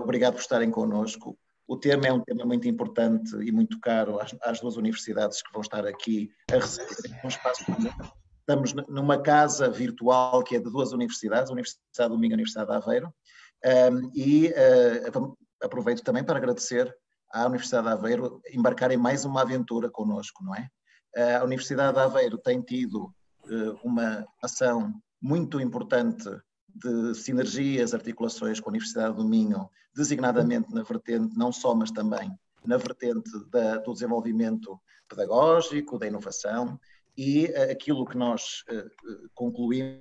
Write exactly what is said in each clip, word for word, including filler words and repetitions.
obrigado por estarem connosco. O tema é um tema muito importante e muito caro às, às duas universidades que vão estar aqui a receber um espaço comum. Estamos numa casa virtual que é de duas universidades, a Universidade do Minho e a Universidade de Aveiro, um, e uh, aproveito também para agradecer à Universidade de Aveiro embarcar em mais uma aventura connosco, não é? Uh, a Universidade de Aveiro tem tido uh, uma ação muito importante de sinergias, articulações com a Universidade do Minho, designadamente na vertente, não só, mas também na vertente da, do desenvolvimento pedagógico, da inovação, e uh, aquilo que nós uh, concluímos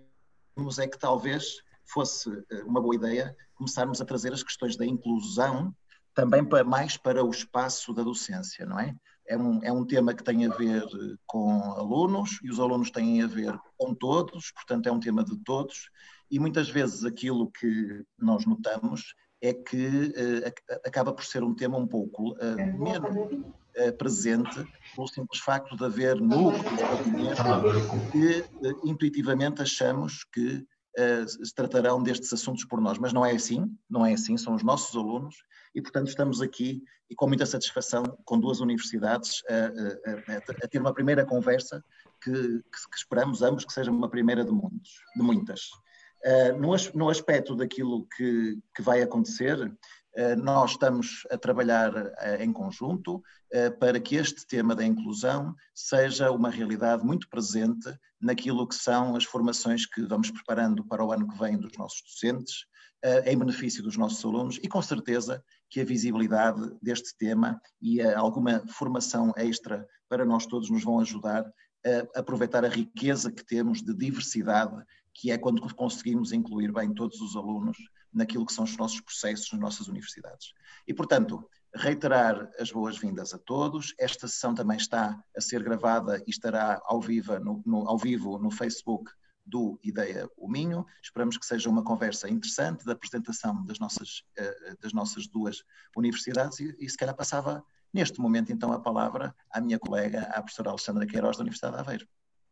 é que talvez fosse uh, uma boa ideia começarmos a trazer as questões da inclusão também para, mais para o espaço da docência, não é? É um, é um tema que tem a ver com alunos e os alunos têm a ver com todos, portanto é um tema de todos, e muitas vezes aquilo que nós notamos é que uh, acaba por ser um tema um pouco uh, menos uh, presente, pelo simples facto de haver núcleos de gabinete que uh, intuitivamente achamos que uh, se tratarão destes assuntos por nós, mas não é assim, não é assim, são os nossos alunos, e portanto estamos aqui e com muita satisfação com duas universidades a, a, a ter uma primeira conversa que, que, que esperamos ambos que seja uma primeira de, muitos, de muitas. Uh, no, no aspecto daquilo que, que vai acontecer, uh, nós estamos a trabalhar uh, em conjunto uh, para que este tema da inclusão seja uma realidade muito presente naquilo que são as formações que vamos preparando para o ano que vem dos nossos docentes, uh, em benefício dos nossos alunos, e com certeza que a visibilidade deste tema e uh, alguma formação extra para nós todos nos vão ajudar a aproveitar a riqueza que temos de diversidade, que é quando conseguimos incluir bem todos os alunos naquilo que são os nossos processos nas nossas universidades. E, portanto, reiterar as boas-vindas a todos. Esta sessão também está a ser gravada e estará ao vivo no, no, ao vivo no Facebook do Ideia o Minho. Esperamos que seja uma conversa interessante da apresentação das nossas, das nossas duas universidades e, e se calhar passava neste momento então a palavra à minha colega, à professora Alexandra Queiroz da Universidade de Aveiro.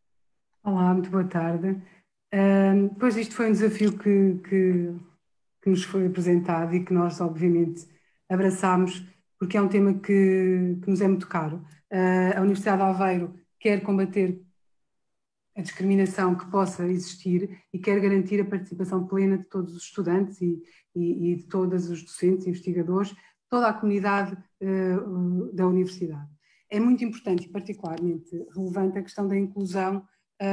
Olá, muito boa tarde. Um, pois isto foi um desafio que, que, que nos foi apresentado e que nós obviamente abraçámos, porque é um tema que, que nos é muito caro. Uh, a Universidade de Aveiro quer combater a discriminação que possa existir e quer garantir a participação plena de todos os estudantes e, e, e de todos os docentes, investigadores, toda a comunidade uh, da universidade. É muito importante e particularmente relevante a questão da inclusão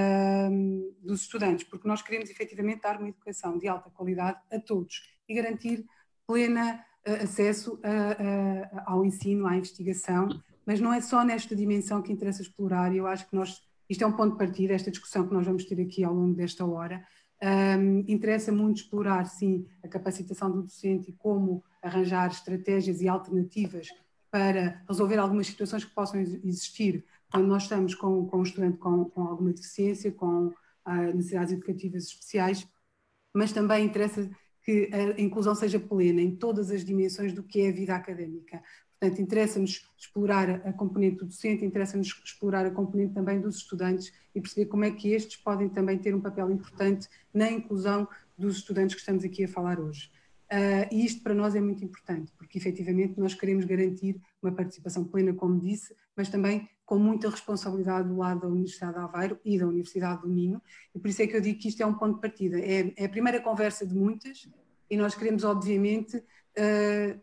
uh, dos estudantes, porque nós queremos efetivamente dar uma educação de alta qualidade a todos e garantir pleno uh, acesso a, a, ao ensino, à investigação, mas não é só nesta dimensão que interessa explorar, e eu acho que nós, isto é um ponto de partida, esta discussão que nós vamos ter aqui ao longo desta hora. Um, interessa muito explorar, sim, a capacitação do docente e como arranjar estratégias e alternativas para resolver algumas situações que possam existir quando nós estamos com, com um estudante com, com alguma deficiência, com uh, necessidades educativas especiais, mas também interessa que a inclusão seja plena em todas as dimensões do que é a vida académica. Portanto, interessa-nos explorar a componente do docente, interessa-nos explorar a componente também dos estudantes e perceber como é que estes podem também ter um papel importante na inclusão dos estudantes que estamos aqui a falar hoje. Uh, e isto para nós é muito importante, porque efetivamente nós queremos garantir uma participação plena, como disse, mas também com muita responsabilidade do lado da Universidade de Aveiro e da Universidade do Minho, e por isso é que eu digo que isto é um ponto de partida. É, é a primeira conversa de muitas, e nós queremos, obviamente, uh,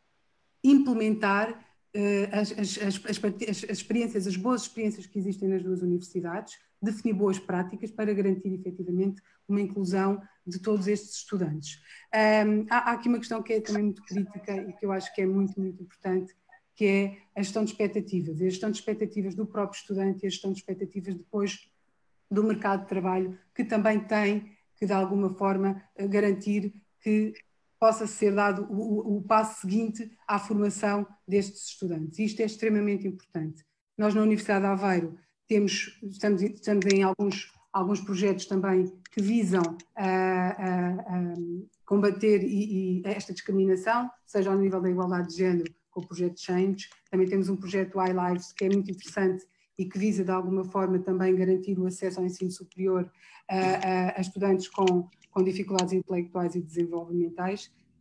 implementar uh, as, as, as, as, as experiências, as boas experiências que existem nas duas universidades, definir boas práticas para garantir efetivamente uma inclusão de todos estes estudantes. Um, há, há aqui uma questão que é também muito crítica e que eu acho que é muito, muito importante, que é a gestão de expectativas, e a gestão de expectativas do próprio estudante e a gestão de expectativas depois do mercado de trabalho, que também tem que, de alguma forma, garantir que possa ser dado o, o, o passo seguinte à formação destes estudantes. Isto é extremamente importante. Nós, na Universidade de Aveiro, temos, estamos, estamos em alguns, alguns projetos também que visam a, a, a combater e, e esta discriminação, seja ao nível da igualdade de género, com o projeto Change. Também temos um projeto iLives, que é muito interessante e que visa, de alguma forma, também garantir o acesso ao ensino superior a, a, a estudantes com, com dificuldades intelectuais e desenvolvimentais.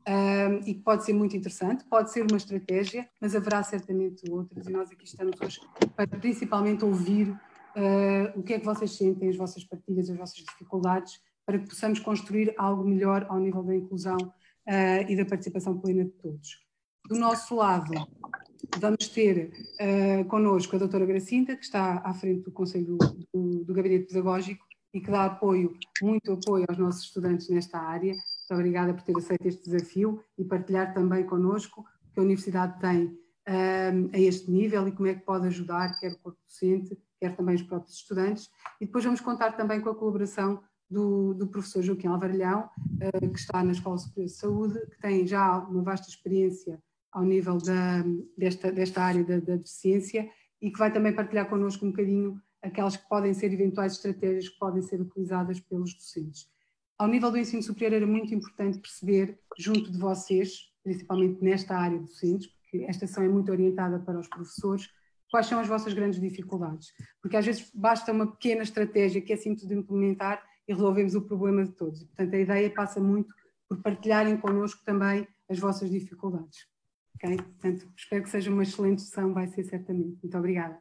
um, e que pode ser muito interessante, pode ser uma estratégia, mas haverá certamente outras, e nós aqui estamos hoje para principalmente ouvir uh, o que é que vocês sentem, as vossas partilhas, as vossas dificuldades, para que possamos construir algo melhor ao nível da inclusão uh, e da participação plena de todos. Do nosso lado, vamos ter uh, connosco a doutora Gracinda, que está à frente do Conselho do, do, do Gabinete Pedagógico e que dá apoio, muito apoio aos nossos estudantes nesta área. Muito obrigada por ter aceito este desafio e partilhar também connosco o que a Universidade tem um, a este nível e como é que pode ajudar, quer o corpo docente, quer também os próprios estudantes. E depois vamos contar também com a colaboração do, do professor Joaquim Alvarilhão, uh, que está na Escola Superior de Saúde, que tem já uma vasta experiência ao nível da, desta, desta área da, da deficiência e que vai também partilhar connosco um bocadinho aquelas que podem ser eventuais estratégias que podem ser utilizadas pelos docentes. Ao nível do ensino superior era muito importante perceber, junto de vocês, principalmente nesta área de docentes, porque esta ação é muito orientada para os professores, quais são as vossas grandes dificuldades. Porque às vezes basta uma pequena estratégia que é simples de implementar e resolvemos o problema de todos. E, portanto, a ideia passa muito por partilharem connosco também as vossas dificuldades. Okay? Portanto, espero que seja uma excelente sessão, vai ser certamente. Muito obrigada.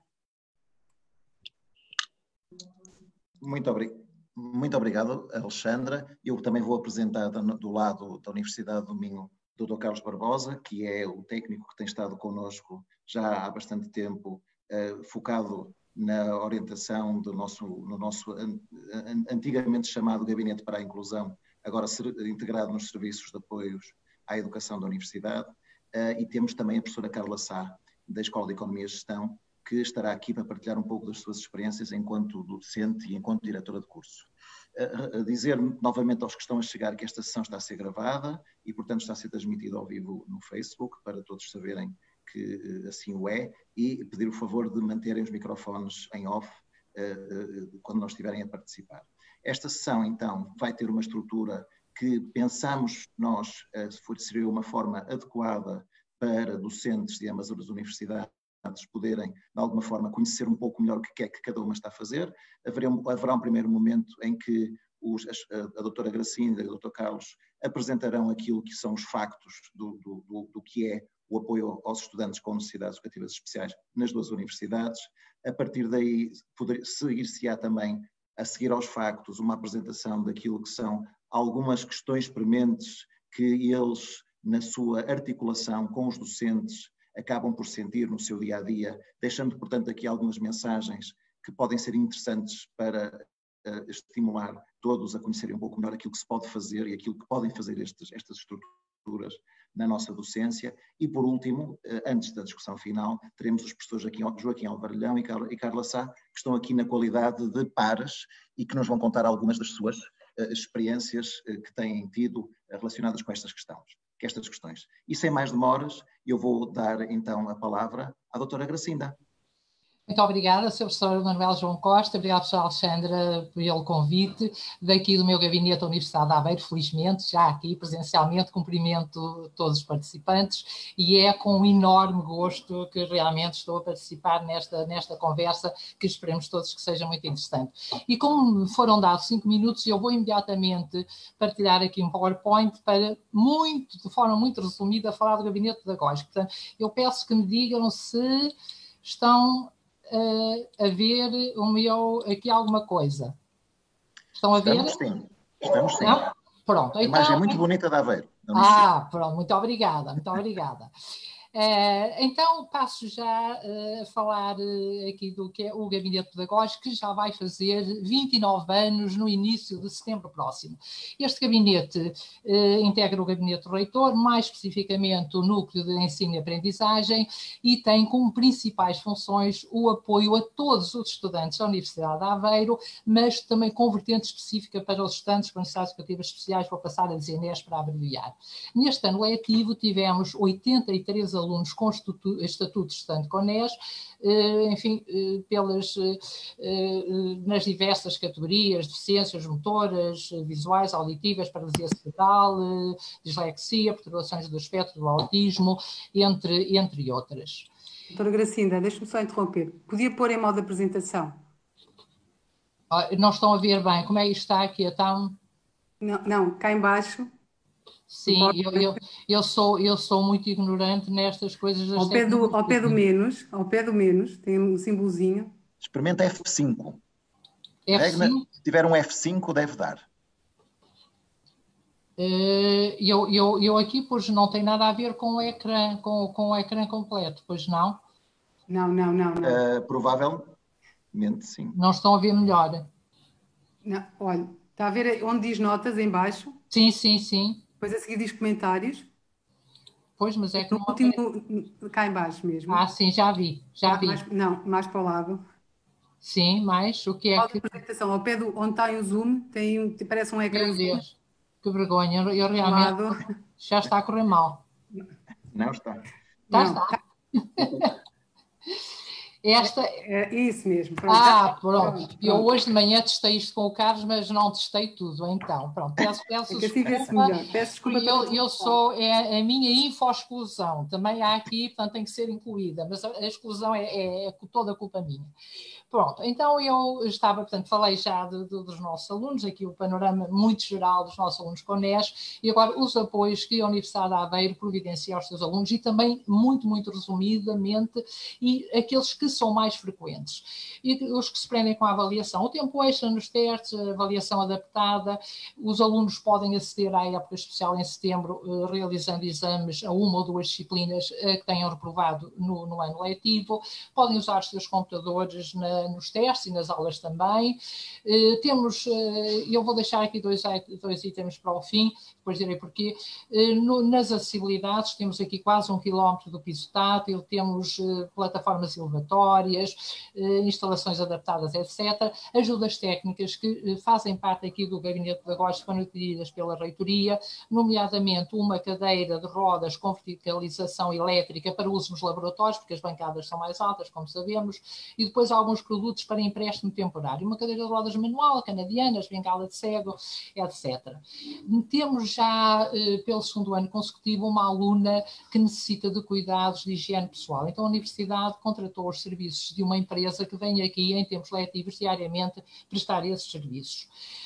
Muito, obri muito obrigado, Alexandra. Eu também vou apresentar do lado da Universidade do Minho o doutor Carlos Barbosa, que é o técnico que tem estado connosco já há bastante tempo, eh, focado na orientação do nosso, no nosso an antigamente chamado Gabinete para a Inclusão, agora ser, integrado nos serviços de apoios à educação da Universidade. Uh, e temos também a professora Carla Sá, da Escola de Economia e Gestão, que estará aqui para partilhar um pouco das suas experiências enquanto docente e enquanto diretora de curso. Uh, uh, dizer novamente aos que estão a chegar que esta sessão está a ser gravada e, portanto, está a ser transmitida ao vivo no Facebook, para todos saberem que uh, assim o é, e pedir o favor de manterem os microfones em off uh, uh, quando não estiverem a participar. Esta sessão, então, vai ter uma estrutura que pensamos nós uh, seria uma forma adequada para docentes de ambas as universidades poderem, de alguma forma, conhecer um pouco melhor o que é que cada uma está a fazer. Haverá um, haverá um primeiro momento em que os, a, a doutora Gracinda e o doutor Carlos apresentarão aquilo que são os factos do, do, do, do que é o apoio aos estudantes com necessidades educativas especiais nas duas universidades. A partir daí, seguir-se-á também, a seguir aos factos, uma apresentação daquilo que são algumas questões prementes que eles, na sua articulação com os docentes, acabam por sentir no seu dia-a-dia, deixando, portanto, aqui algumas mensagens que podem ser interessantes para uh, estimular todos a conhecerem um pouco melhor aquilo que se pode fazer e aquilo que podem fazer estes, estas estruturas na nossa docência. E, por último, uh, antes da discussão final, teremos os professores Joaquim Alvarilhão e, Car e Carla Sá, que estão aqui na qualidade de pares e que nos vão contar algumas das suas uh, experiências uh, que têm tido uh, relacionadas com estas questões. estas questões. E sem mais demoras, eu vou dar então a palavra à doutora Gracinda. Muito obrigada, senhor professor Manuel João Costa, obrigada, professora Alexandra, pelo convite. Daqui do meu gabinete da Universidade de Aveiro, felizmente, já aqui presencialmente, cumprimento todos os participantes e é com um enorme gosto que realmente estou a participar nesta, nesta conversa, que esperemos todos que seja muito interessante. E como foram dados cinco minutos, eu vou imediatamente partilhar aqui um PowerPoint para, muito, de forma muito resumida, falar do gabinete pedagógico. Portanto, eu peço que me digam se estão Uh, a ver o meu, aqui alguma coisa. Estão a Estamos ver? Sim. Estamos sim. Não? Pronto. A então, imagem é muito bonita de Aveiro. Ah, pronto, muito obrigada, muito obrigada. Uh, então passo já uh, a falar uh, aqui do que é o Gabinete Pedagógico, que já vai fazer vinte e nove anos no início de setembro próximo. Este gabinete uh, integra o Gabinete do Reitor, mais especificamente o Núcleo de Ensino e Aprendizagem, e tem como principais funções o apoio a todos os estudantes da Universidade de Aveiro, mas também com vertente específica para os estudantes com necessidades educativas especiais, vou passar a dizer N E S para abreviar. Neste ano letivo tivemos oitenta e três alunos com estatuto, estatuto de estudante com N E S, eh, enfim, eh, pelas, eh, nas diversas categorias, deficiências motoras, visuais, auditivas, paralisia cerebral, eh, dislexia, perturbações do espectro do autismo, entre, entre outras. Doutora Gracinda, deixe-me só interromper. Podia pôr em modo de apresentação? Não estão a ver bem. Como é que está aqui, então? Não, não, cá em baixo. Sim, eu, eu, eu, sou, eu sou muito ignorante nestas coisas das Ao pé do, ao pé do menos, ao pé do menos, tem um símbolozinho. Experimenta F cinco. F cinco? Regna, se tiver um F cinco, deve dar. Eu, eu, eu aqui, pois, não tem nada a ver com o ecrã, com, com o ecrã completo, pois não? Não, não, não, não. Uh, provavelmente sim. Não estão a ver melhor? Não, olha, está a ver onde diz notas em baixo? Sim, sim, sim. Depois a seguir diz comentários. Pois, mas é que No não último, aparece. cá em baixo mesmo. Ah, sim, já vi, já vi. Mais, não, mais para o lado. Sim, mais o que é Qual que... apresentação? Ao pé do, onde está o zoom, tem, um- parece um Meu ecrãzinho Deus, que vergonha. Eu ao realmente lado. já está a correr mal. Não está. Está, Não, está. Esta... é, é isso mesmo. Pronto, Ah, já- pronto. pronto, Eu pronto. hoje de manhã testei isto com o Carlos, mas não testei tudo. Então, pronto, peço, peço É que assim vê-se desculpa, melhor. Peço desculpa porque pela eu, eu desculpa. sou, é a minha info-exclusão. Também há aqui, portanto, tem que ser incluída, mas a, a exclusão é, é, é toda culpa minha. Pronto, então eu estava, portanto, falei já de, de, dos nossos alunos, aqui o panorama muito geral dos nossos alunos com N E S, e agora os apoios que a Universidade de Aveiro providencia aos seus alunos, e também, muito, muito resumidamente, e aqueles que são mais frequentes. E os que se prendem com a avaliação. O tempo extra nos testes, a avaliação adaptada, os alunos podem aceder à época especial em setembro, realizando exames a uma ou duas disciplinas que tenham reprovado no, no ano letivo, podem usar os seus computadores na, nos testes e nas aulas também. Uh, temos, uh, eu vou deixar aqui dois, dois itens para o fim, depois direi porquê. Uh, no, nas acessibilidades, temos aqui quase um quilómetro do piso tátil, temos uh, plataformas elevatórias, uh, instalações adaptadas, etcétera. Ajudas técnicas que uh, fazem parte aqui do gabinete pedagógico, foram adquiridas pela reitoria, nomeadamente uma cadeira de rodas com verticalização elétrica para uso nos laboratórios, porque as bancadas são mais altas, como sabemos, e depois alguns produtos para empréstimo temporário, uma cadeira de rodas manual, canadianas, bengala de cego, etcétera. Temos já, pelo segundo ano consecutivo, uma aluna que necessita de cuidados de higiene pessoal. Então a Universidade contratou os serviços de uma empresa que vem aqui, em tempos letivos, diariamente, prestar esses serviços.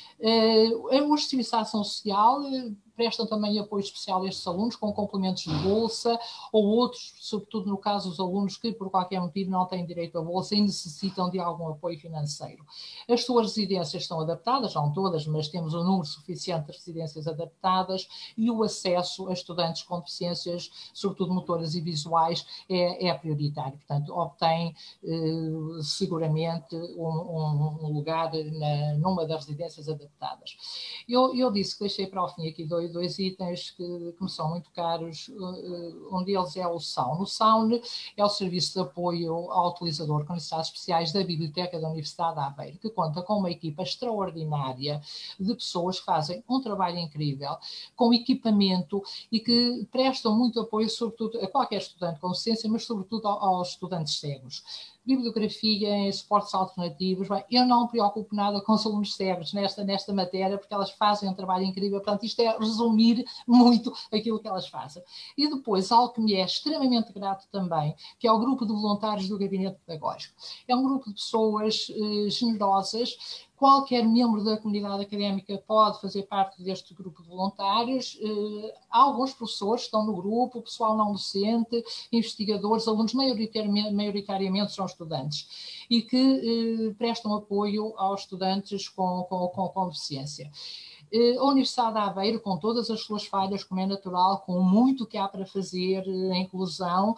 A Serviço Social prestam também apoio especial a estes alunos com complementos de bolsa ou outros, sobretudo no caso dos alunos que por qualquer motivo não têm direito à bolsa e necessitam de algum apoio financeiro. As suas residências estão adaptadas, não todas, mas temos um número suficiente de residências adaptadas e o acesso a estudantes com deficiências, sobretudo motoras e visuais, é, é prioritário. Portanto, obtém eh, seguramente um, um, um lugar na, numa das residências adaptadas. Eu, eu disse que deixei para o fim aqui dois dois itens que, que me são muito caros. Um deles é o S A U N. O S A U N é o Serviço de Apoio ao Utilizador com Necessidades Especiais da Biblioteca da Universidade de Aveiro, que conta com uma equipa extraordinária de pessoas que fazem um trabalho incrível, com equipamento e que prestam muito apoio, sobretudo, a qualquer estudante com deficiência, mas sobretudo aos estudantes cegos. Bibliografia em suportes alternativos. Bem, eu não me preocupo nada com os alunos cegos nesta, nesta matéria, porque elas fazem um trabalho incrível. Portanto, isto é resumir muito aquilo que elas fazem. E depois, algo que me é extremamente grato também, que é o grupo de voluntários do Gabinete Pedagógico. É um grupo de pessoas eh, generosas. Qualquer membro da comunidade académica pode fazer parte deste grupo de voluntários. Uh, alguns professores estão no grupo, pessoal não docente, investigadores, alunos maioritariamente, maioritariamente são estudantes e que uh, prestam apoio aos estudantes com, com, com, com deficiência. A Universidade de Aveiro, com todas as suas falhas, como é natural, com muito que há para fazer, a inclusão,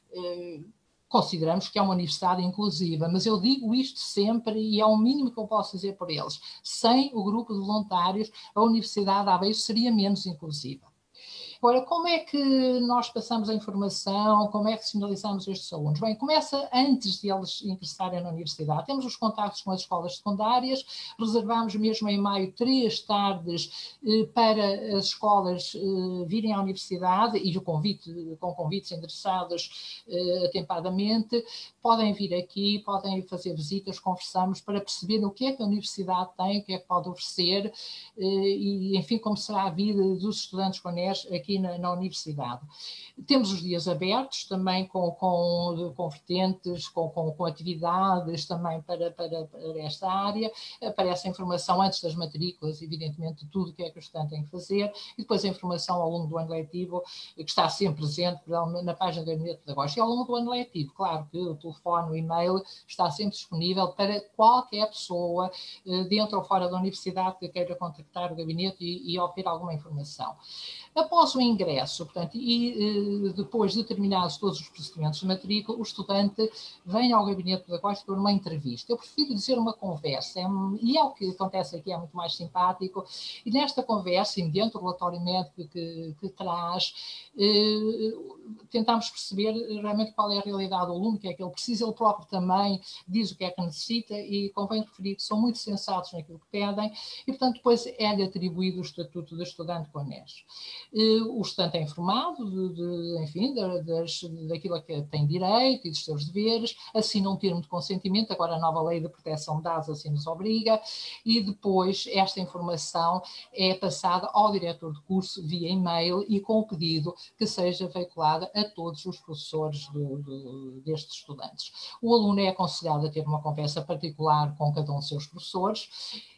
uh, consideramos que é uma universidade inclusiva, mas eu digo isto sempre e é o mínimo que eu posso dizer por eles. Sem o grupo de voluntários, a Universidade de Aveiro seria menos inclusiva. Agora, como é que nós passamos a informação, como é que sinalizamos estes alunos? Bem, começa antes de eles ingressarem na universidade. Temos os contactos com as escolas secundárias, reservamos mesmo em maio três tardes eh, para as escolas eh, virem à universidade e o convite, com convites endereçados eh, atempadamente. Podem vir aqui, podem fazer visitas, conversamos para perceber o que é que a universidade tem, o que é que pode oferecer eh, e, enfim, como será a vida dos estudantes com N E S aqui aqui na, na universidade. Temos os dias abertos também com, com, com vertentes, com, com, com atividades também para, para, para esta área. Aparece a informação antes das matrículas, evidentemente, de tudo o que é que o estudante tem que fazer, e depois a informação ao longo do ano letivo, que está sempre presente na página do Gabinete Pedagógico. E ao longo do ano letivo, claro que o telefone, o e-mail está sempre disponível para qualquer pessoa, dentro ou fora da universidade, que queira contactar o gabinete e, e obter alguma informação. Após o ingresso, portanto, e depois de terminados todos os procedimentos de matrícula, o estudante vem ao gabinete pedagógico para uma entrevista. Eu prefiro dizer uma conversa, é, e é o que acontece aqui, é muito mais simpático, e nesta conversa, e mediante o relatório médico que, que traz, eh, tentamos perceber realmente qual é a realidade do aluno, o que é que ele precisa, ele próprio também diz o que é que necessita, e convém referir que são muito sensatos naquilo que pedem, e portanto depois é-lhe atribuído o estatuto de estudante com ANES. O estudante é informado de, de, enfim, das, daquilo a que tem direito e dos seus deveres, assina um termo de consentimento, agora a nova lei de proteção de dados assim nos obriga, e depois esta informação é passada ao diretor de curso via e-mail e com o pedido que seja veiculada a todos os professores do, do, destes estudantes. O aluno é aconselhado a ter uma conversa particular com cada um dos seus professores,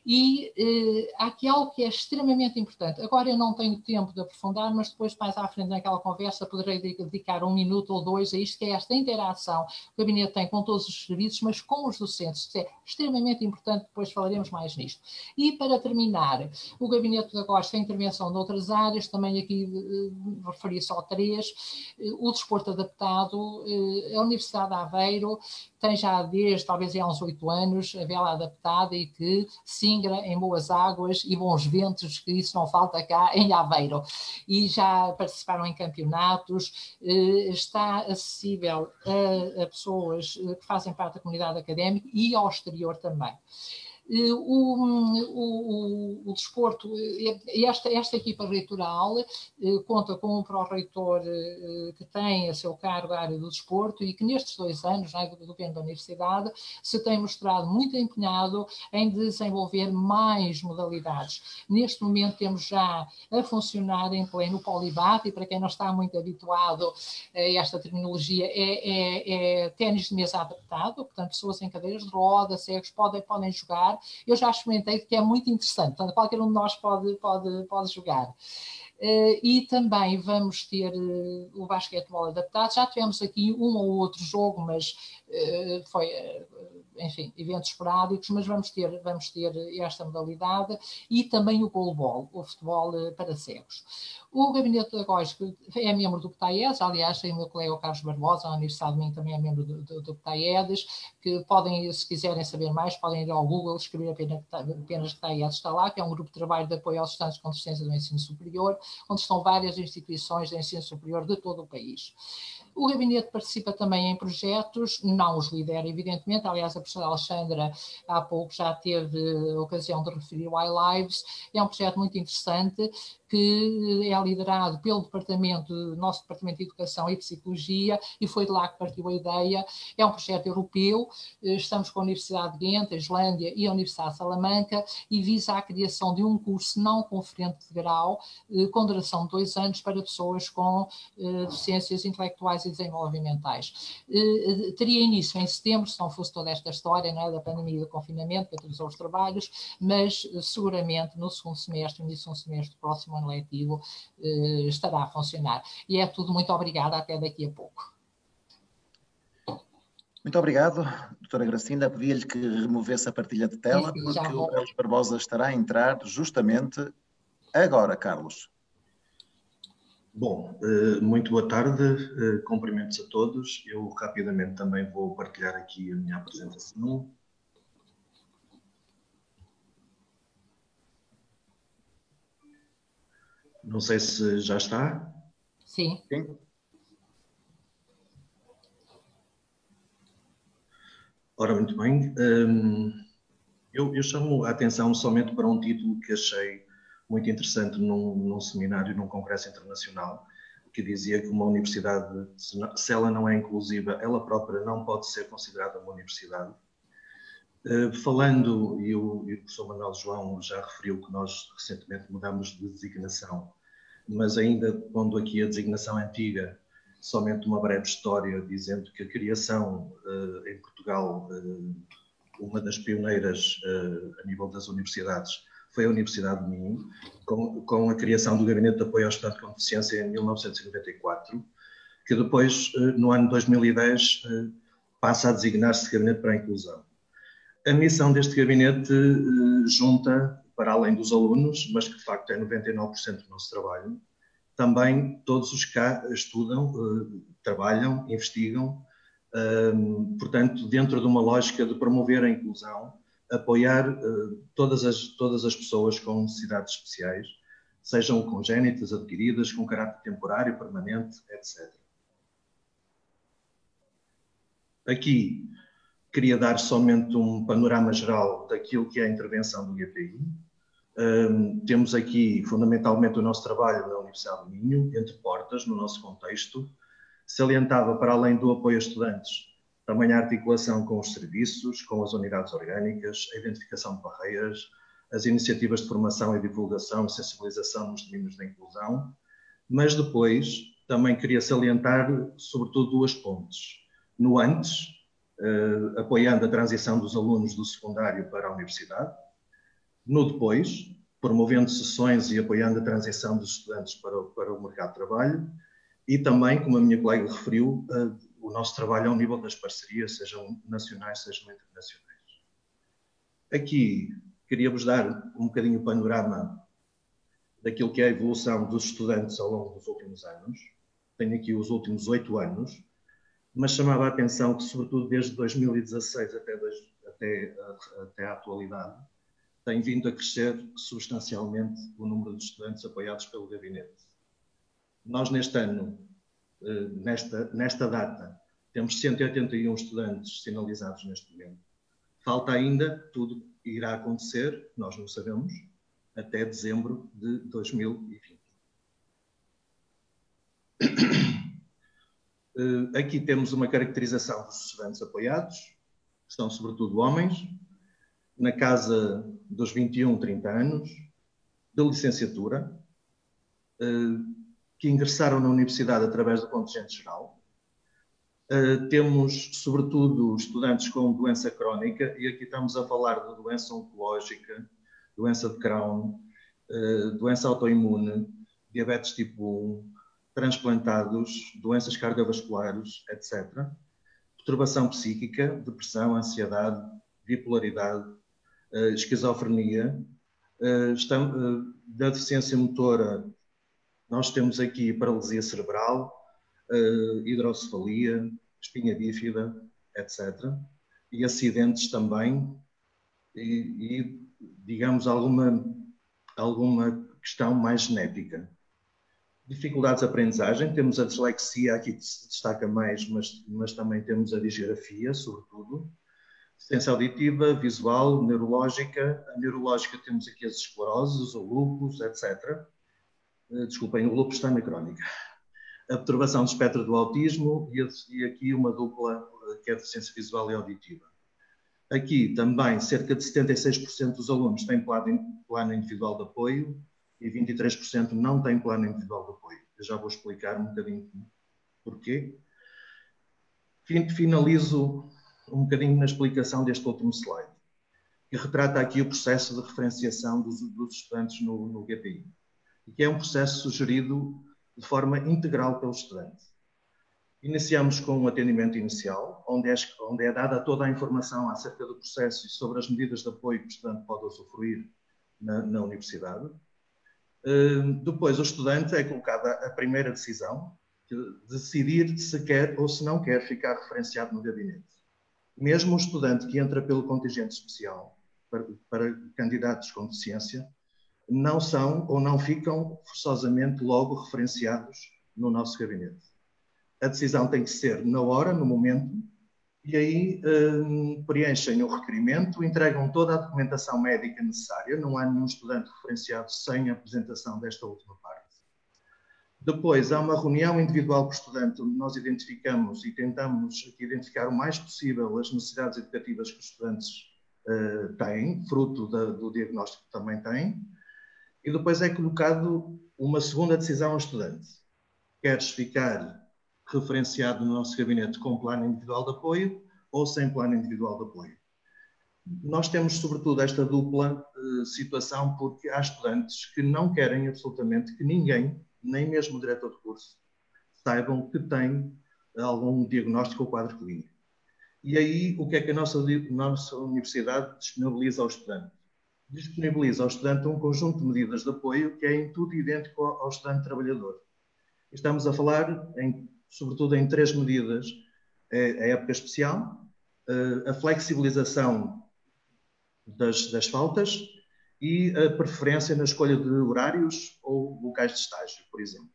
e eh, há aqui algo que é extremamente importante. Agora eu não tenho tempo de aprofundar, mas depois mais à frente naquela conversa poderei dedicar um minuto ou dois a isto, que é esta interação que o gabinete tem com todos os serviços, mas com os docentes. Isto é extremamente importante, depois falaremos mais nisto. E para terminar, o gabinete pedagógico tem intervenção de outras áreas, também aqui eh, referi só três. Eh, o desporto adaptado, eh, a Universidade de Aveiro tem já desde, talvez há uns oito anos, a vela adaptada e que singra em boas águas e bons ventos, que isso não falta cá em Aveiro. E já participaram em campeonatos, está acessível a, a pessoas que fazem parte da comunidade académica e ao exterior também. O, o, o desporto, esta, esta equipa reitoral conta com um pró-reitor que tem a seu cargo a área do desporto e que nestes dois anos, né, do governo da universidade, se tem mostrado muito empenhado em desenvolver mais modalidades. Neste momento temos já a funcionar em pleno Polibat, e para quem não está muito habituado a esta terminologia, é, é, é ténis de mesa adaptado, portanto pessoas em cadeiras de roda, cegos, podem, podem jogar. Eu já experimentei, que é muito interessante, portanto, qualquer um de nós pode, pode, pode jogar. Uh, e também vamos ter uh, o basquetebol adaptado. Já tivemos aqui um ou outro jogo, mas uh, foi, uh, enfim, eventos esporádicos, mas vamos ter, vamos ter esta modalidade, e também o goalball, o futebol uh, para cegos. O Gabinete Pedagógico é membro do PTAES, aliás, tem o meu colega Carlos Barbosa, a Universidade de Minho também é membro do, do, do PTAES, que podem, se quiserem saber mais, podem ir ao Google, escrever apenas, apenas PTAES, está lá, que é um grupo de trabalho de apoio aos estudantes com deficiência do ensino superior, onde estão várias instituições de ensino superior de todo o país. O gabinete participa também em projetos, não os lidera, evidentemente, aliás, a professora Alexandra há pouco já teve a ocasião de referir o iLives, é um projeto muito interessante, que é liderado pelo departamento, nosso Departamento de Educação e Psicologia, e foi de lá que partiu a ideia. É um projeto europeu, estamos com a Universidade de Ghent, a Islândia e a Universidade de Salamanca, e visa a criação de um curso não conferente de grau, com duração de dois anos, para pessoas com deficiências intelectuais e desenvolvimentais. Teria início em setembro, se não fosse toda esta história, não é, da pandemia e do confinamento, que atrasou os trabalhos, mas seguramente no segundo semestre, no segundo semestre do próximo ano letivo, eh, estará a funcionar. E é tudo, muito obrigada, até daqui a pouco. Muito obrigado, doutora Gracinda. Pedia-lhe que removesse a partilha de tela, sim, sim, porque o Carlos Barbosa estará a entrar justamente agora, Carlos. Bom, muito boa tarde, cumprimentos a todos. Eu rapidamente também vou partilhar aqui a minha apresentação. Não sei se já está. Sim. Sim. Ora, muito bem. Eu, eu chamo a atenção somente para um título que achei muito interessante num, num seminário, num congresso internacional, que dizia que uma universidade, se ela não é inclusiva, ela própria não pode ser considerada uma universidade. Falando, e o, e o professor Manuel João já referiu que nós recentemente mudamos de designação mas ainda pondo aqui a designação antiga, somente uma breve história, dizendo que a criação uh, em Portugal, uh, uma das pioneiras uh, a nível das universidades, foi a Universidade de Minho, com, com a criação do Gabinete de Apoio ao Estudante com Deficiência em mil novecentos e noventa e quatro, que depois, uh, no ano dois mil e dez, uh, passa a designar-se Gabinete para a Inclusão. A missão deste gabinete uh, junta, para além dos alunos, mas que de facto é noventa e nove por cento do nosso trabalho, também todos os que cá estudam, uh, trabalham, investigam, uh, portanto, dentro de uma lógica de promover a inclusão, apoiar uh, todas, as, todas as pessoas com necessidades especiais, sejam congénitas, adquiridas, com caráter temporário, permanente, etcétera. Aqui, queria dar somente um panorama geral daquilo que é a intervenção do G P I. Um, temos aqui, fundamentalmente, o nosso trabalho na Universidade de Minho, entre portas, no nosso contexto. Salientava, para além do apoio a estudantes, também a articulação com os serviços, com as unidades orgânicas, a identificação de barreiras, as iniciativas de formação e divulgação e sensibilização nos domínios da inclusão, mas depois também queria salientar, sobretudo, duas pontes. No antes, uh, apoiando a transição dos alunos do secundário para a universidade. No depois, promovendo sessões e apoiando a transição dos estudantes para o, para o mercado de trabalho. E também, como a minha colega referiu, uh, o nosso trabalho ao nível das parcerias, sejam nacionais, sejam internacionais. Aqui, queria-vos dar um bocadinho o panorama daquilo que é a evolução dos estudantes ao longo dos últimos anos. Tenho aqui os últimos oito anos, mas chamava a atenção que, sobretudo desde dois mil e dezasseis até, até, até à atualidade, tem vindo a crescer substancialmente o número de estudantes apoiados pelo gabinete. Nós, neste ano, nesta, nesta data, temos cento e oitenta e um estudantes sinalizados neste momento. Falta ainda, tudo irá acontecer, nós não sabemos, até dezembro de dois mil e vinte. Aqui temos uma caracterização dos estudantes apoiados, que são sobretudo homens, na casa dos vinte e um, trinta anos, de licenciatura, que ingressaram na universidade através do contingente geral. Temos, sobretudo, estudantes com doença crónica, e aqui estamos a falar de doença oncológica, doença de Crohn, doença autoimune, diabetes tipo um, transplantados, doenças cardiovasculares, etcétera. Perturbação psíquica, depressão, ansiedade, bipolaridade, uh, esquizofrenia. Uh, estamos, uh, da deficiência motora, nós temos aqui paralisia cerebral, uh, hidrocefalia, espinha bífida, etcétera. E acidentes também, e, e digamos, alguma, alguma questão mais genética. Dificuldades de aprendizagem, temos a dislexia, aqui que se destaca mais, mas, mas também temos a disgrafia, sobretudo. Deficiência auditiva, visual, neurológica. A neurológica temos aqui as escleroses, o lúpus, etcétera. Desculpem, o lúpus está na crónica. A perturbação do espectro do autismo e, a, e aqui uma dupla, que é a deficiência visual e auditiva. Aqui também cerca de setenta e seis por cento dos alunos têm plano, plano individual de apoio, e vinte e três por cento não têm plano individual de apoio. Eu já vou explicar um bocadinho porquê. Finalizo um bocadinho na explicação deste último slide, que retrata aqui o processo de referenciação dos, dos estudantes no, no G P I, e que é um processo sugerido de forma integral pelo estudante. Iniciamos com um atendimento inicial, onde é, onde é dada toda a informação acerca do processo e sobre as medidas de apoio que o estudante pode usufruir na, na universidade. Uh, depois, o estudante é colocada a primeira decisão, de decidir se quer ou se não quer ficar referenciado no gabinete. Mesmo o estudante que entra pelo contingente especial para, para candidatos com deficiência, não são ou não ficam forçosamente logo referenciados no nosso gabinete. A decisão tem que ser na hora, no momento, e aí um, preenchem o requerimento, entregam toda a documentação médica necessária, não há nenhum estudante referenciado sem a apresentação desta última parte. Depois, há uma reunião individual com o estudante, onde nós identificamos e tentamos identificar o mais possível as necessidades educativas que os estudantes uh, têm, fruto da, do diagnóstico que também têm. E depois é colocado uma segunda decisão ao estudante. Queres ficar referenciado no nosso gabinete com plano individual de apoio ou sem plano individual de apoio? Nós temos, sobretudo, esta dupla uh, situação porque há estudantes que não querem absolutamente que ninguém, nem mesmo o diretor de curso, saibam que tem algum diagnóstico ou quadro clínico. E aí, o que é que a nossa, nossa universidade disponibiliza ao estudante? Disponibiliza ao estudante um conjunto de medidas de apoio que é em tudo idêntico ao estudante trabalhador. Estamos a falar, em, sobretudo, em três medidas. A época especial, a flexibilização das, das faltas e a preferência na escolha de horários ou locais de estágio, por exemplo.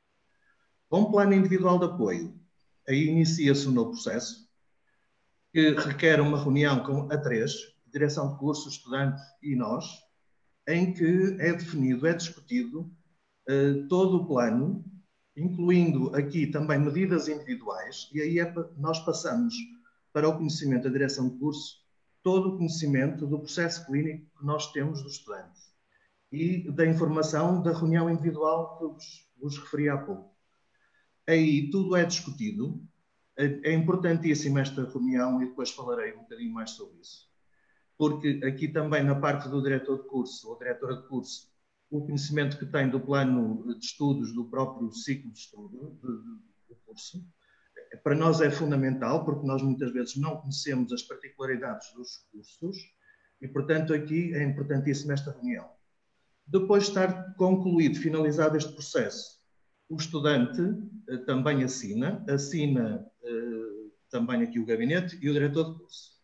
Com um plano individual de apoio, aí inicia-se um novo processo que requer uma reunião com a três, direção de curso, estudante e nós, em que é definido, é discutido uh, todo o plano, incluindo aqui também medidas individuais, e aí é, nós passamos para o conhecimento da direção de curso todo o conhecimento do processo clínico que nós temos do estudante e da informação da reunião individual que vos, vos referi há pouco. Aí tudo é discutido, é importantíssima esta reunião e depois falarei um bocadinho mais sobre isso. Porque aqui também na parte do diretor de curso ou diretora de curso, o conhecimento que tem do plano de estudos do próprio ciclo de estudo do curso, para nós é fundamental, porque nós muitas vezes não conhecemos as particularidades dos cursos e, portanto, aqui é importantíssima esta reunião. Depois de estar concluído, finalizado este processo, o estudante eh, também assina, assina eh, também aqui o gabinete e o diretor de curso.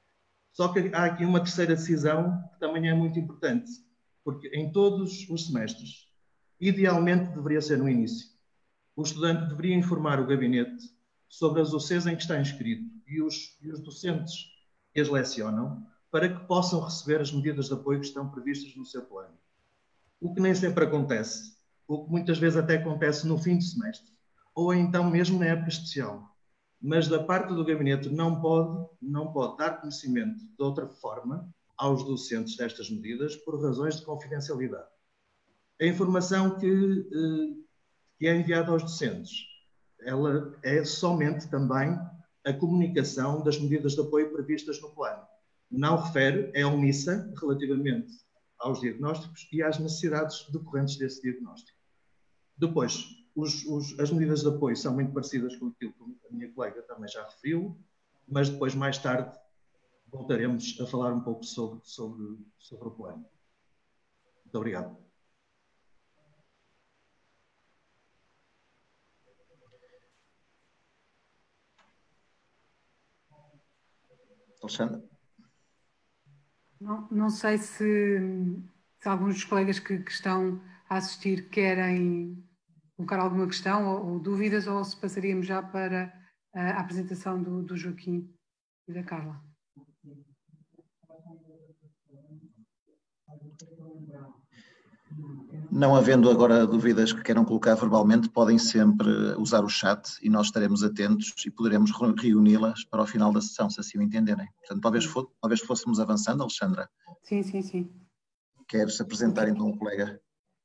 Só que há aqui uma terceira decisão que também é muito importante, porque em todos os semestres, idealmente deveria ser no início, o estudante deveria informar o gabinete sobre as U Cs em que está inscrito e os, e os docentes que as lecionam para que possam receber as medidas de apoio que estão previstas no seu plano. O que nem sempre acontece, o que muitas vezes até acontece no fim do semestre, ou então mesmo na época especial. Mas da parte do gabinete não pode, não pode dar conhecimento de outra forma aos docentes destas medidas por razões de confidencialidade. A informação que, que é enviada aos docentes, ela é somente também a comunicação das medidas de apoio previstas no plano. Não refere, é omissa relativamente aos diagnósticos e às necessidades decorrentes desse diagnóstico. Depois, os, os, as medidas de apoio são muito parecidas com aquilo que a minha colega também já referiu, mas depois, mais tarde, voltaremos a falar um pouco sobre, sobre, sobre o plano. Muito obrigado. Alexandre? Não, não sei se, se alguns dos colegas que, que estão a assistir querem colocar alguma questão ou, ou dúvidas, ou se passaríamos já para a apresentação do, do Joaquim e da Carla. Não havendo agora dúvidas que queiram colocar verbalmente, podem sempre usar o chat e nós estaremos atentos e poderemos reuni-las para o final da sessão, se assim o entenderem. Portanto, talvez, for, talvez fôssemos avançando, Alexandra. Sim, sim, sim. Queres apresentar então o colega?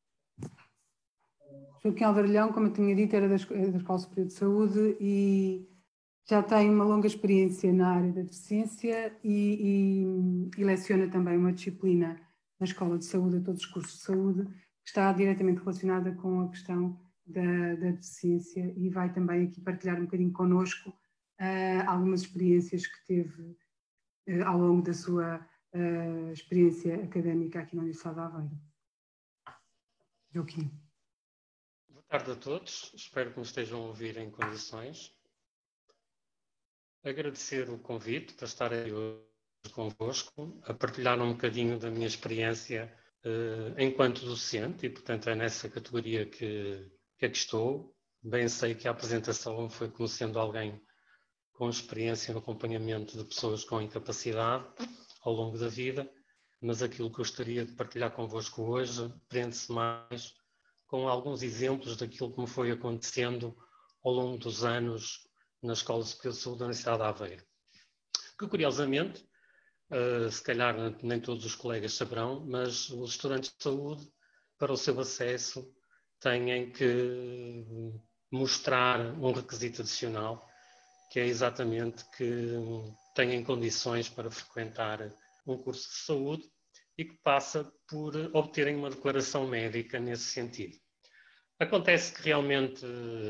Joaquim Alvarilhão, como eu tinha dito, era da Escola Superior de Saúde e já tem uma longa experiência na área da deficiência e, e, e leciona também uma disciplina na Escola de Saúde, a todos os cursos de saúde, que está diretamente relacionada com a questão da, da deficiência e vai também aqui partilhar um bocadinho connosco uh, algumas experiências que teve uh, ao longo da sua uh, experiência académica aqui na Universidade de Aveiro. Joaquim. Boa tarde a todos, espero que me estejam a ouvir em condições. Agradecer o convite para estar aí hoje convosco, a partilhar um bocadinho da minha experiência uh, enquanto docente, e portanto é nessa categoria que, que aqui estou. Bem sei que a apresentação foi como sendo alguém com experiência no acompanhamento de pessoas com incapacidade ao longo da vida, mas aquilo que eu gostaria de partilhar convosco hoje prende-se mais com alguns exemplos daquilo que me foi acontecendo ao longo dos anos na Escola Superior de Saúde da Universidade de Aveiro. Que, curiosamente, uh, se calhar nem todos os colegas saberão, mas os estudantes de saúde para o seu acesso, têm que mostrar um requisito adicional, que é exatamente que têm condições para frequentar um curso de saúde e que passa por obterem uma declaração médica nesse sentido. Acontece que realmente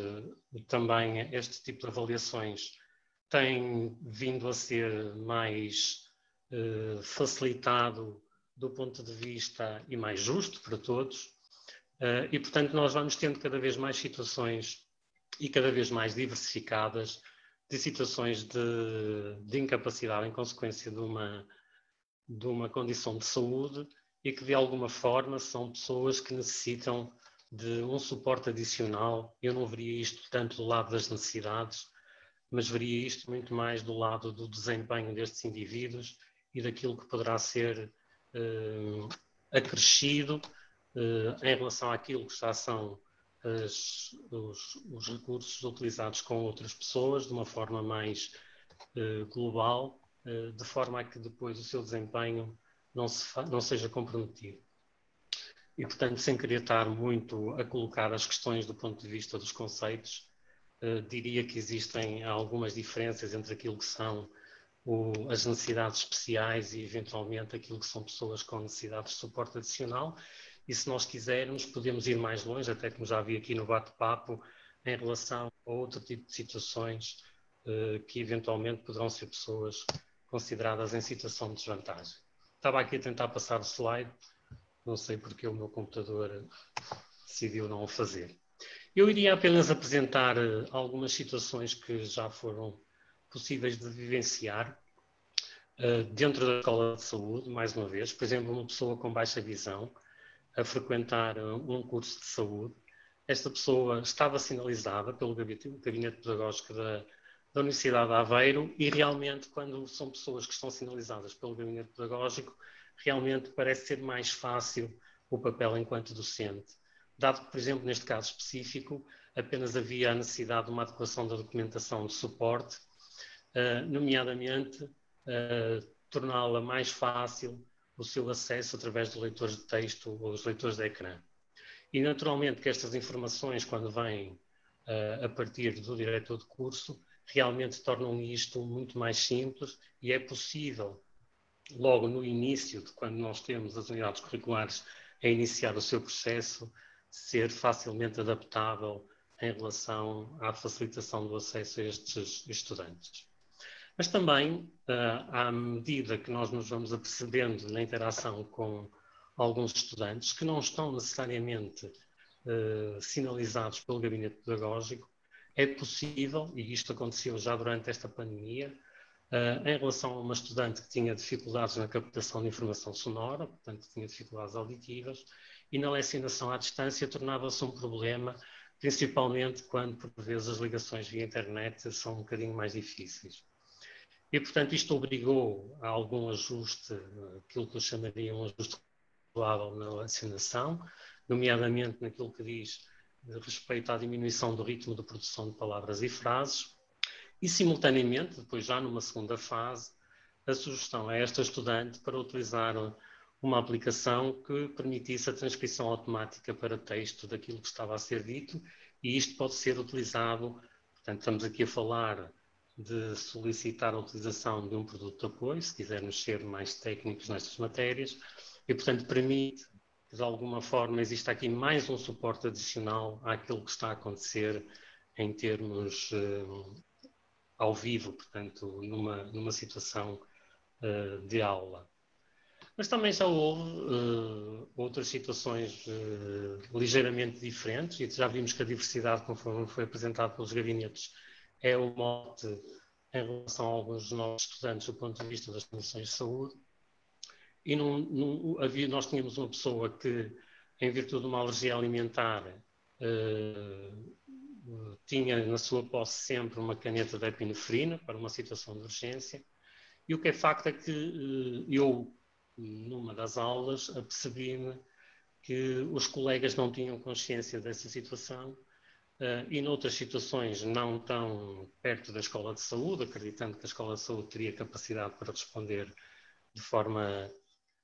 também este tipo de avaliações tem vindo a ser mais eh, facilitado do ponto de vista e mais justo para todos, uh, e portanto nós vamos tendo cada vez mais situações e cada vez mais diversificadas de situações de, de incapacidade em consequência de uma, de uma condição de saúde e que de alguma forma são pessoas que necessitam de um suporte adicional. Eu não veria isto tanto do lado das necessidades, mas veria isto muito mais do lado do desempenho destes indivíduos e daquilo que poderá ser uh, acrescido uh, em relação àquilo que já são as, os, os recursos utilizados com outras pessoas de uma forma mais uh, global, uh, de forma a que depois o seu desempenho não, se não seja comprometido. E, portanto, sem querer estar muito a colocar as questões do ponto de vista dos conceitos, Uh, diria que existem algumas diferenças entre aquilo que são o, as necessidades especiais e, eventualmente, aquilo que são pessoas com necessidades de suporte adicional. E, se nós quisermos, podemos ir mais longe, até como já vi aqui no bate-papo, em relação a outro tipo de situações uh, que, eventualmente, poderão ser pessoas consideradas em situação de desvantagem. Estava aqui a tentar passar o slide, não sei porque o meu computador decidiu não o fazer. Eu iria apenas apresentar uh, algumas situações que já foram possíveis de vivenciar uh, dentro da escola de saúde, mais uma vez. Por exemplo, uma pessoa com baixa visão a frequentar uh, um curso de saúde. Esta pessoa estava sinalizada pelo gabinete, gabinete pedagógico da, da Universidade de Aveiro e realmente, quando são pessoas que estão sinalizadas pelo gabinete pedagógico, realmente parece ser mais fácil o papel enquanto docente. Dado que, por exemplo, neste caso específico, apenas havia a necessidade de uma adequação da documentação de suporte, uh, nomeadamente uh, torná-la mais fácil o seu acesso através dos leitores de texto ou dos leitores de ecrã. E, naturalmente, que estas informações, quando vêm uh, a partir do diretor de curso, realmente tornam isto muito mais simples e é possível, logo no início de quando nós temos as unidades curriculares a iniciar o seu processo, ser facilmente adaptável em relação à facilitação do acesso a estes estudantes. Mas também, à medida que nós nos vamos apercebendo na interação com alguns estudantes que não estão necessariamente sinalizados pelo gabinete pedagógico, é possível, e isto aconteceu já durante esta pandemia, em relação a uma estudante que tinha dificuldades na captação de informação sonora, portanto tinha dificuldades auditivas, e na lecionação à distância tornava-se um problema, principalmente quando, por vezes, as ligações via internet são um bocadinho mais difíceis. E, portanto, isto obrigou a algum ajuste, aquilo que eu chamaria um ajuste gradual na lecionação, nomeadamente naquilo que diz respeito à diminuição do ritmo de produção de palavras e frases, e, simultaneamente, depois já numa segunda fase, a sugestão a esta estudante para utilizar uma aplicação que permitisse a transcrição automática para texto daquilo que estava a ser dito, e isto pode ser utilizado, portanto, estamos aqui a falar de solicitar a utilização de um produto de apoio, se quisermos ser mais técnicos nestas matérias, e, portanto, permite que, de alguma forma, exista aqui mais um suporte adicional àquilo que está a acontecer em termos uh, ao vivo, portanto, numa, numa situação uh, de aula. Mas também já houve uh, outras situações uh, ligeiramente diferentes, e já vimos que a diversidade, conforme foi apresentado pelos gabinetes, é o mote em relação a alguns dos nossos estudantes do ponto de vista das condições de saúde. E num, num, havia, nós tínhamos uma pessoa que, em virtude de uma alergia alimentar, uh, tinha na sua posse sempre uma caneta de epinefrina para uma situação de urgência. E o que é facto é que uh, eu, numa das aulas, apercebi-me que os colegas não tinham consciência dessa situação uh, e noutras situações não tão perto da escola de saúde, acreditando que a escola de saúde teria capacidade para responder de forma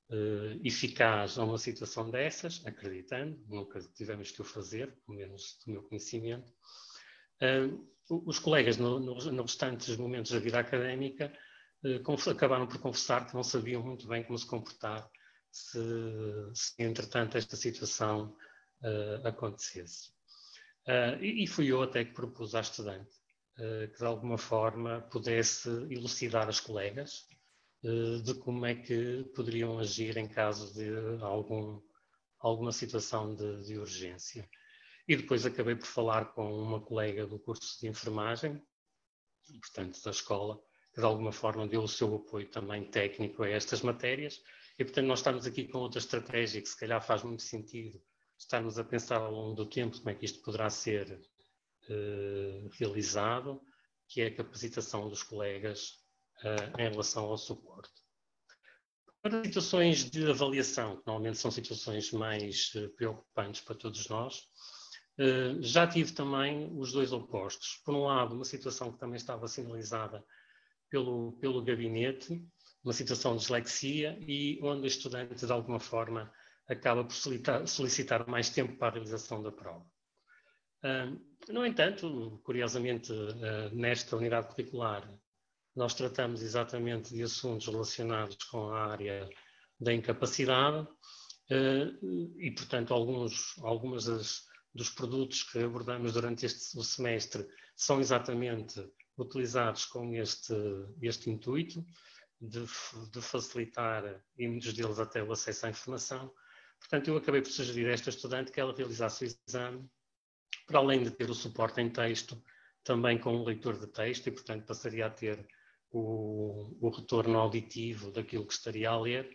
uh, eficaz a uma situação dessas, acreditando, nunca tivemos que o fazer, pelo menos do meu conhecimento. Uh, os colegas, no, no, nos restantes momentos da vida académica, uh, acabaram por confessar que não sabiam muito bem como se comportar se, se entretanto, esta situação uh, acontecesse. Uh, e, e fui eu até que propus à estudante uh, que, de alguma forma, pudesse elucidar as colegas uh, de como é que poderiam agir em caso de algum, alguma situação de, de urgência. E depois acabei por falar com uma colega do curso de enfermagem, portanto, da escola, que de alguma forma deu o seu apoio também técnico a estas matérias. E, portanto, nós estamos aqui com outra estratégia que se calhar faz muito sentido estarmos a pensar ao longo do tempo como é que isto poderá ser uh, realizado, que é a capacitação dos colegas uh, em relação ao suporte. Para situações de avaliação, que normalmente são situações mais uh, preocupantes para todos nós, Uh, já tive também os dois opostos. Por um lado, uma situação que também estava sinalizada pelo, pelo gabinete, uma situação de dislexia e onde a estudante, de alguma forma, acaba por solicitar, solicitar mais tempo para a realização da prova. Uh, no entanto, curiosamente, uh, nesta unidade curricular, nós tratamos exatamente de assuntos relacionados com a área da incapacidade uh, e, portanto, alguns, algumas das dos produtos que abordamos durante este semestre são exatamente utilizados com este, este intuito de, de facilitar, e muitos deles até o acesso à informação. Portanto, eu acabei por sugerir a esta estudante que ela realizasse o exame, para além de ter o suporte em texto, também com um leitor de texto, e, portanto, passaria a ter o, o retorno auditivo daquilo que estaria a ler,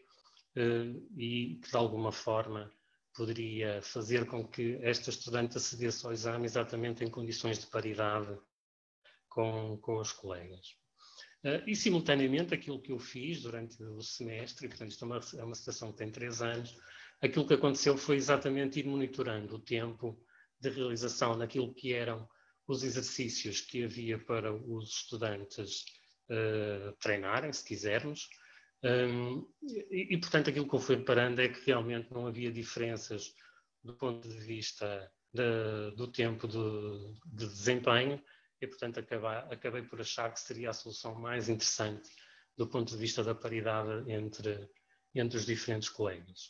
e que, de alguma forma, poderia fazer com que esta estudante acedesse ao exame exatamente em condições de paridade com, com os colegas. Uh, e, simultaneamente, aquilo que eu fiz durante o semestre, e, portanto, isto é uma, é uma situação que tem três anos, aquilo que aconteceu foi exatamente ir monitorando o tempo de realização naquilo que eram os exercícios que havia para os estudantes uh, treinarem, se quisermos. Um, e, e, portanto, aquilo que eu fui reparando é que realmente não havia diferenças do ponto de vista de, do tempo de, de desempenho e, portanto, acabei, acabei por achar que seria a solução mais interessante do ponto de vista da paridade entre, entre os diferentes colegas.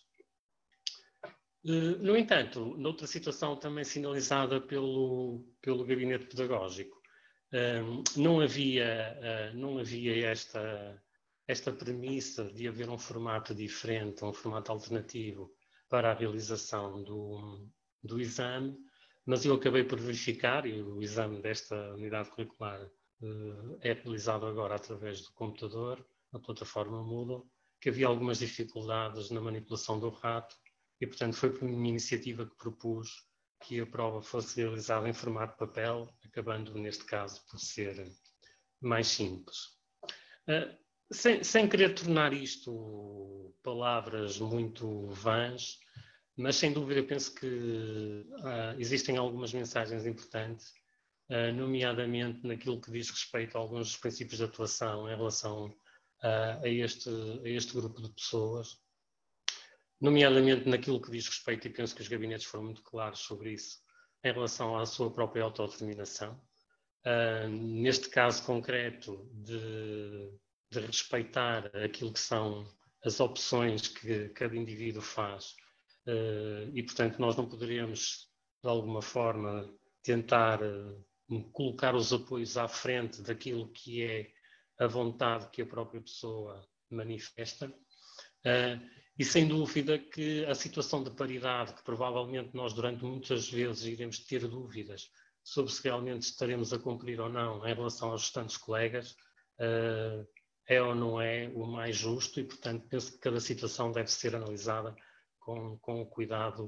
Uh, no entanto, noutra situação também sinalizada pelo, pelo gabinete pedagógico, um, não havia, uh, não havia esta... esta premissa de haver um formato diferente, um formato alternativo para a realização do, do exame, mas eu acabei por verificar, e o exame desta unidade curricular uh, é realizado agora através do computador, na plataforma Moodle, que havia algumas dificuldades na manipulação do rato, e, portanto, foi por minha iniciativa que propus que a prova fosse realizada em formato de papel, acabando, neste caso, por ser mais simples. Uh, Sem, sem querer tornar isto palavras muito vãs, mas sem dúvida eu penso que uh, existem algumas mensagens importantes, uh, nomeadamente naquilo que diz respeito a alguns dos princípios de atuação em relação uh, a, este, a este grupo de pessoas, nomeadamente naquilo que diz respeito, e penso que os gabinetes foram muito claros sobre isso, em relação à sua própria autodeterminação. Uh, neste caso concreto de... de respeitar aquilo que são as opções que cada indivíduo faz uh, e, portanto, nós não poderíamos, de alguma forma, tentar uh, colocar os apoios à frente daquilo que é a vontade que a própria pessoa manifesta. Uh, e, sem dúvida, que a situação de paridade, que provavelmente nós, durante muitas vezes, iremos ter dúvidas sobre se realmente estaremos a cumprir ou não em relação aos restantes colegas, uh, é ou não é o mais justo e, portanto, penso que cada situação deve ser analisada com, com o cuidado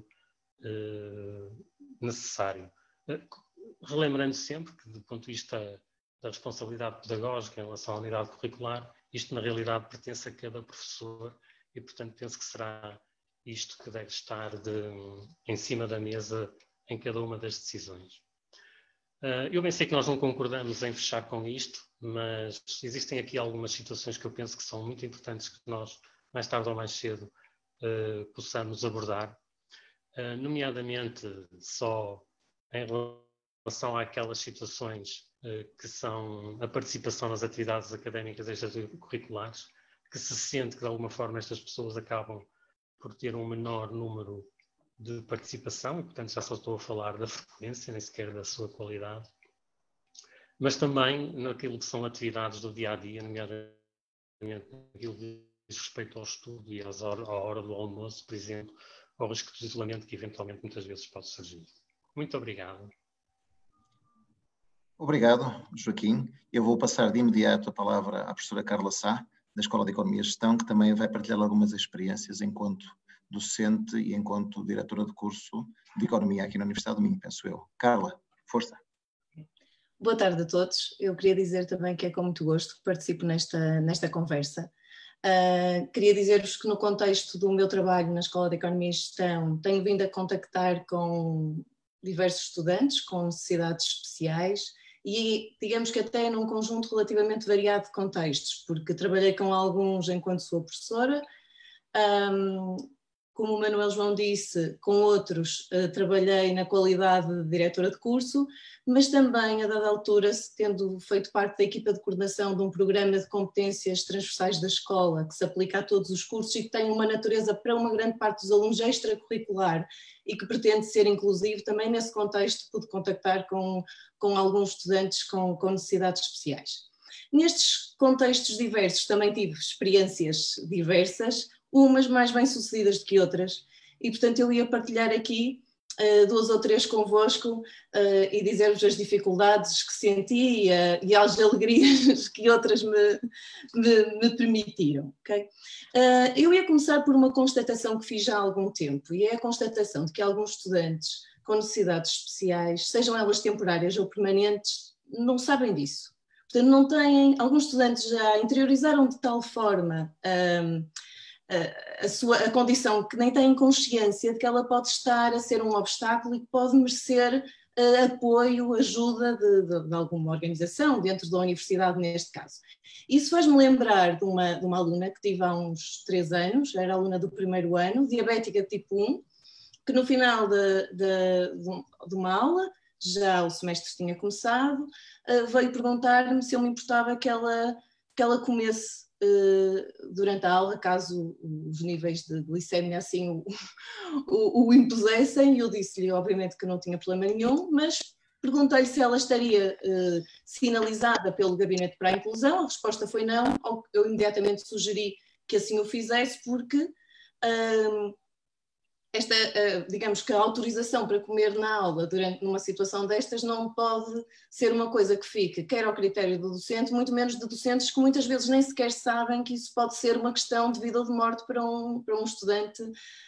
eh, necessário. Relembrando sempre que, do ponto de vista da responsabilidade pedagógica em relação à unidade curricular, isto na realidade pertence a cada professor e, portanto, penso que será isto que deve estar de, em cima da mesa em cada uma das decisões. Uh, eu bem sei que nós não concordamos em fechar com isto, mas existem aqui algumas situações que eu penso que são muito importantes que nós, mais tarde ou mais cedo, uh, possamos abordar, uh, nomeadamente só em relação àquelas situações uh, que são a participação nas atividades académicas extracurriculares, que se sente que de alguma forma estas pessoas acabam por ter um menor número de participação, e portanto já só estou a falar da frequência, nem sequer da sua qualidade, mas também naquilo que são atividades do dia-a-dia, nomeadamente naquilo que diz respeito ao estudo e às horas, à hora do almoço, por exemplo, ao risco de isolamento que eventualmente muitas vezes pode surgir. Muito obrigado. Obrigado, Joaquim. Eu vou passar de imediato a palavra à professora Carla Sá, da Escola de Economia e Gestão, que também vai partilhar algumas experiências enquanto docente e enquanto diretora de curso de Economia aqui na Universidade do Minho, penso eu. Carla, força. Boa tarde a todos. Eu queria dizer também que é com muito gosto que participo nesta, nesta conversa. Uh, queria dizer-vos que no contexto do meu trabalho na Escola de Economia e Gestão tenho vindo a contactar com diversos estudantes com necessidades especiais e digamos que até num conjunto relativamente variado de contextos, porque trabalhei com alguns enquanto sua professora, um, como o Manuel João disse, com outros uh, trabalhei na qualidade de diretora de curso, mas também, a dada altura, tendo feito parte da equipa de coordenação de um programa de competências transversais da escola, que se aplica a todos os cursos e que tem uma natureza para uma grande parte dos alunos extracurricular e que pretende ser inclusivo, também nesse contexto pude contactar com, com alguns estudantes com, com necessidades especiais. Nestes contextos diversos também tive experiências diversas, umas mais bem-sucedidas do que outras, e portanto eu ia partilhar aqui uh, duas ou três convosco uh, e dizer-vos as dificuldades que senti uh, e as alegrias que outras me, me, me permitiram. Okay? Uh, eu ia começar por uma constatação que fiz já há algum tempo, e é a constatação de que alguns estudantes com necessidades especiais, sejam elas temporárias ou permanentes, não sabem disso. Portanto, não têm, alguns estudantes já interiorizaram de tal forma um, A, a, sua, a condição que nem têm consciência de que ela pode estar a ser um obstáculo e que pode merecer uh, apoio, ajuda de, de, de alguma organização, dentro da universidade neste caso. Isso faz-me lembrar de uma, de uma aluna que tive há uns três anos, era aluna do primeiro ano, diabética tipo um, que no final de, de, de uma aula, já o semestre tinha começado, uh, veio perguntar-me se eu me importava que ela, que ela comesse durante a aula, caso os níveis de glicemia assim o, o, o impusessem, e eu disse-lhe obviamente que não tinha problema nenhum, mas perguntei-lhe se ela estaria uh, sinalizada pelo Gabinete para a Inclusão. A resposta foi não. Eu imediatamente sugeri que assim o fizesse, porque uh, esta, uh, digamos que a autorização para comer na aula durante numa situação destas não pode ser uma coisa que fique quer ao critério do docente, muito menos de docentes que muitas vezes nem sequer sabem que isso pode ser uma questão de vida ou de morte para um, para um estudante,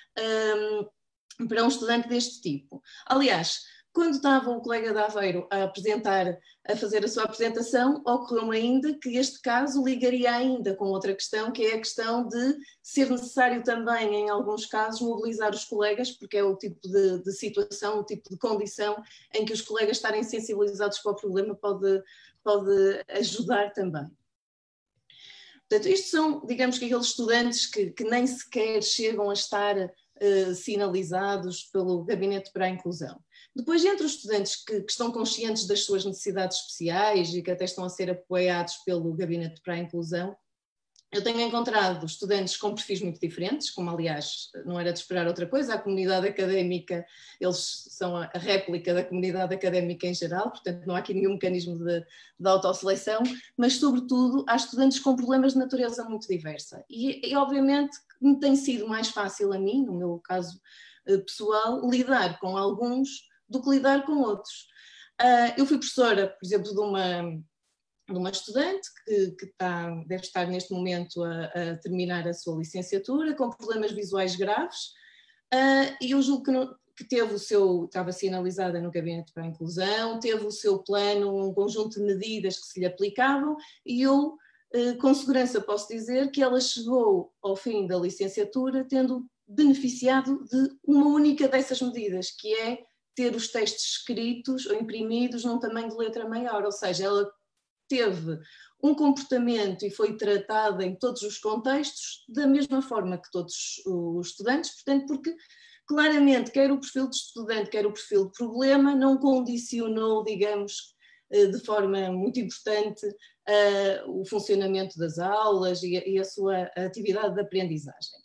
um, para um estudante deste tipo. Aliás, quando estava o colega de Aveiro a apresentar, a fazer a sua apresentação, ocorreu-me ainda que este caso ligaria ainda com outra questão, que é a questão de ser necessário também, em alguns casos, mobilizar os colegas, porque é o tipo de, de situação, o tipo de condição em que os colegas estarem sensibilizados para o problema pode, pode ajudar também. Portanto, isto são, digamos que aqueles estudantes que, que nem sequer chegam a estar uh, sinalizados pelo Gabinete para a Inclusão. Depois, entre os estudantes que, que estão conscientes das suas necessidades especiais e que até estão a ser apoiados pelo Gabinete para a Inclusão, eu tenho encontrado estudantes com perfis muito diferentes, como aliás não era de esperar outra coisa, a comunidade académica, eles são a réplica da comunidade académica em geral, portanto não há aqui nenhum mecanismo de, de autosseleção, mas sobretudo há estudantes com problemas de natureza muito diversa. E, e obviamente me tem sido mais fácil a mim, no meu caso pessoal, lidar com alguns do que lidar com outros. Uh, eu fui professora, por exemplo, de uma, de uma estudante que, que está, deve estar neste momento a, a terminar a sua licenciatura, com problemas visuais graves, uh, e eu julgo que, não, que teve o seu, estava sinalizada no Gabinete para a Inclusão, teve o seu plano, um conjunto de medidas que se lhe aplicavam, e eu, uh, com segurança posso dizer que ela chegou ao fim da licenciatura tendo beneficiado de uma única dessas medidas, que é ter os textos escritos ou imprimidos num tamanho de letra maior, ou seja, ela teve um comportamento e foi tratada em todos os contextos da mesma forma que todos os estudantes, portanto, porque claramente quer o perfil de estudante, quer o perfil de problema, não condicionou, digamos, de forma muito importante uh, o funcionamento das aulas e a, e a sua atividade de aprendizagem.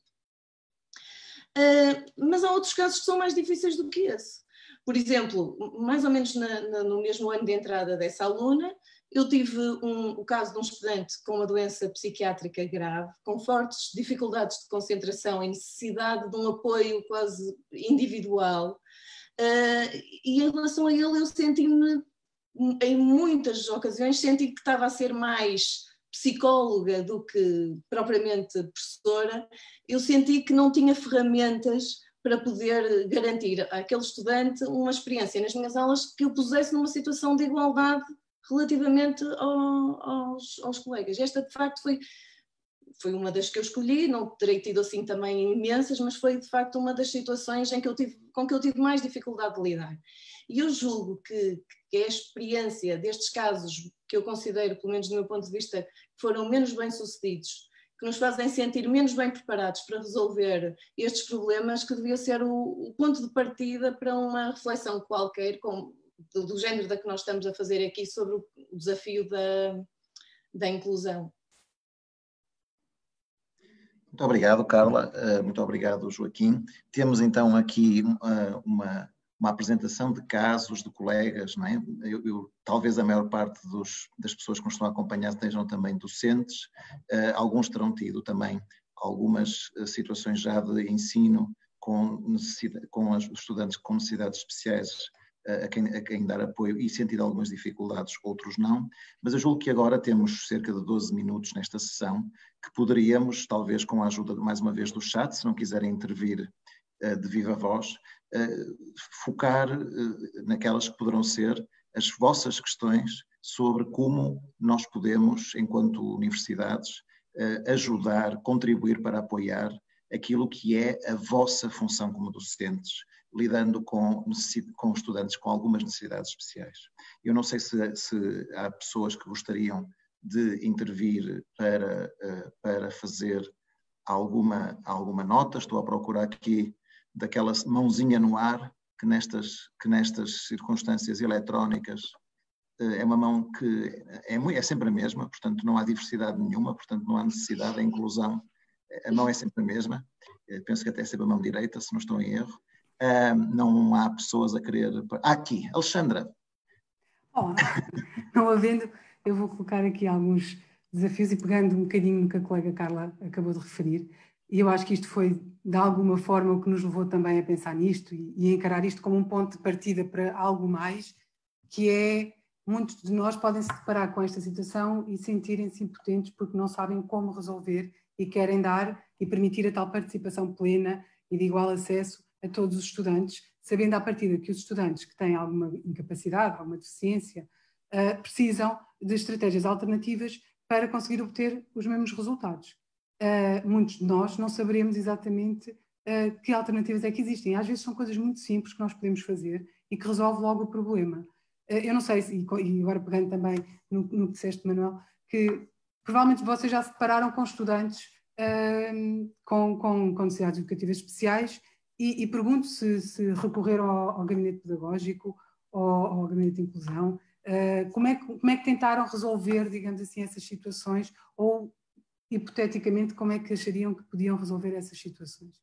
Uh, mas há outros casos que são mais difíceis do que esse. Por exemplo, mais ou menos na, na, no mesmo ano de entrada dessa aluna, eu tive um, o caso de um estudante com uma doença psiquiátrica grave, com fortes dificuldades de concentração e necessidade de um apoio quase individual. Uh, e em relação a ele, eu senti-me, em muitas ocasiões, senti que estava a ser mais psicóloga do que propriamente professora. Eu senti que não tinha ferramentas para poder garantir àquele estudante uma experiência nas minhas aulas que o pusesse numa situação de igualdade relativamente ao, aos, aos colegas. Esta, de facto, foi, foi uma das que eu escolhi, não terei tido assim também imensas, mas foi, de facto, uma das situações em que eu tive, com que eu tive mais dificuldade de lidar. E eu julgo que, que a experiência destes casos, que eu considero, pelo menos do meu ponto de vista, que foram menos bem-sucedidos, que nos fazem sentir menos bem preparados para resolver estes problemas, que devia ser o, o ponto de partida para uma reflexão qualquer, com, do, do género da que nós estamos a fazer aqui, sobre o, o desafio da, da inclusão. Muito obrigado, Carla. Muito obrigado, Joaquim. Temos então aqui uma, uma, uma apresentação de casos de colegas, não é? Eu, eu, talvez a maior parte dos, das pessoas que nos estão a acompanhar sejam também docentes. Uh, alguns terão tido também algumas situações já de ensino com, necessidade, com os estudantes com necessidades especiais a quem, a quem dar apoio e sentido algumas dificuldades, outros não, mas eu julgo que agora temos cerca de doze minutos nesta sessão que poderíamos, talvez com a ajuda, mais uma vez, do chat, se não quiserem intervir uh, de viva voz, uh, focar uh, naquelas que poderão ser as vossas questões sobre como nós podemos, enquanto universidades, uh, ajudar, contribuir para apoiar aquilo que é a vossa função como docentes, lidando com, com estudantes com algumas necessidades especiais. Eu não sei se, se há pessoas que gostariam de intervir para, para fazer alguma, alguma nota. Estou a procurar aqui daquela mãozinha no ar, que nestas, que nestas circunstâncias eletrónicas é uma mão que é, é sempre a mesma, portanto não há diversidade nenhuma, portanto não há necessidade, a inclusão, a mão é sempre a mesma. Eu penso que até é sempre a mão direita, se não estou em erro. Uh, não há pessoas a querer... Ah, aqui, Alexandra. Olá, não havendo, eu vou colocar aqui alguns desafios e pegando um bocadinho no que a colega Carla acabou de referir, e eu acho que isto foi, de alguma forma, o que nos levou também a pensar nisto e, e a encarar isto como um ponto de partida para algo mais, que é, muitos de nós podem se deparar com esta situação e sentirem-se impotentes porque não sabem como resolver e querem dar e permitir a tal participação plena e de igual acesso a todos os estudantes, sabendo à partida que os estudantes que têm alguma incapacidade, alguma deficiência, uh, precisam de estratégias alternativas para conseguir obter os mesmos resultados. Uh, muitos de nós não saberemos exatamente uh, que alternativas é que existem. Às vezes são coisas muito simples que nós podemos fazer e que resolve logo o problema. Uh, eu não sei, se, e agora pegando também no, no que disseste, Manuel, que provavelmente vocês já se depararam com estudantes uh, com, com, com necessidades educativas especiais. E, e pergunto se, se recorreram ao, ao gabinete pedagógico ou ao gabinete de inclusão, uh, como, é que, como é que tentaram resolver, digamos assim, essas situações ou, hipoteticamente, como é que achariam que podiam resolver essas situações?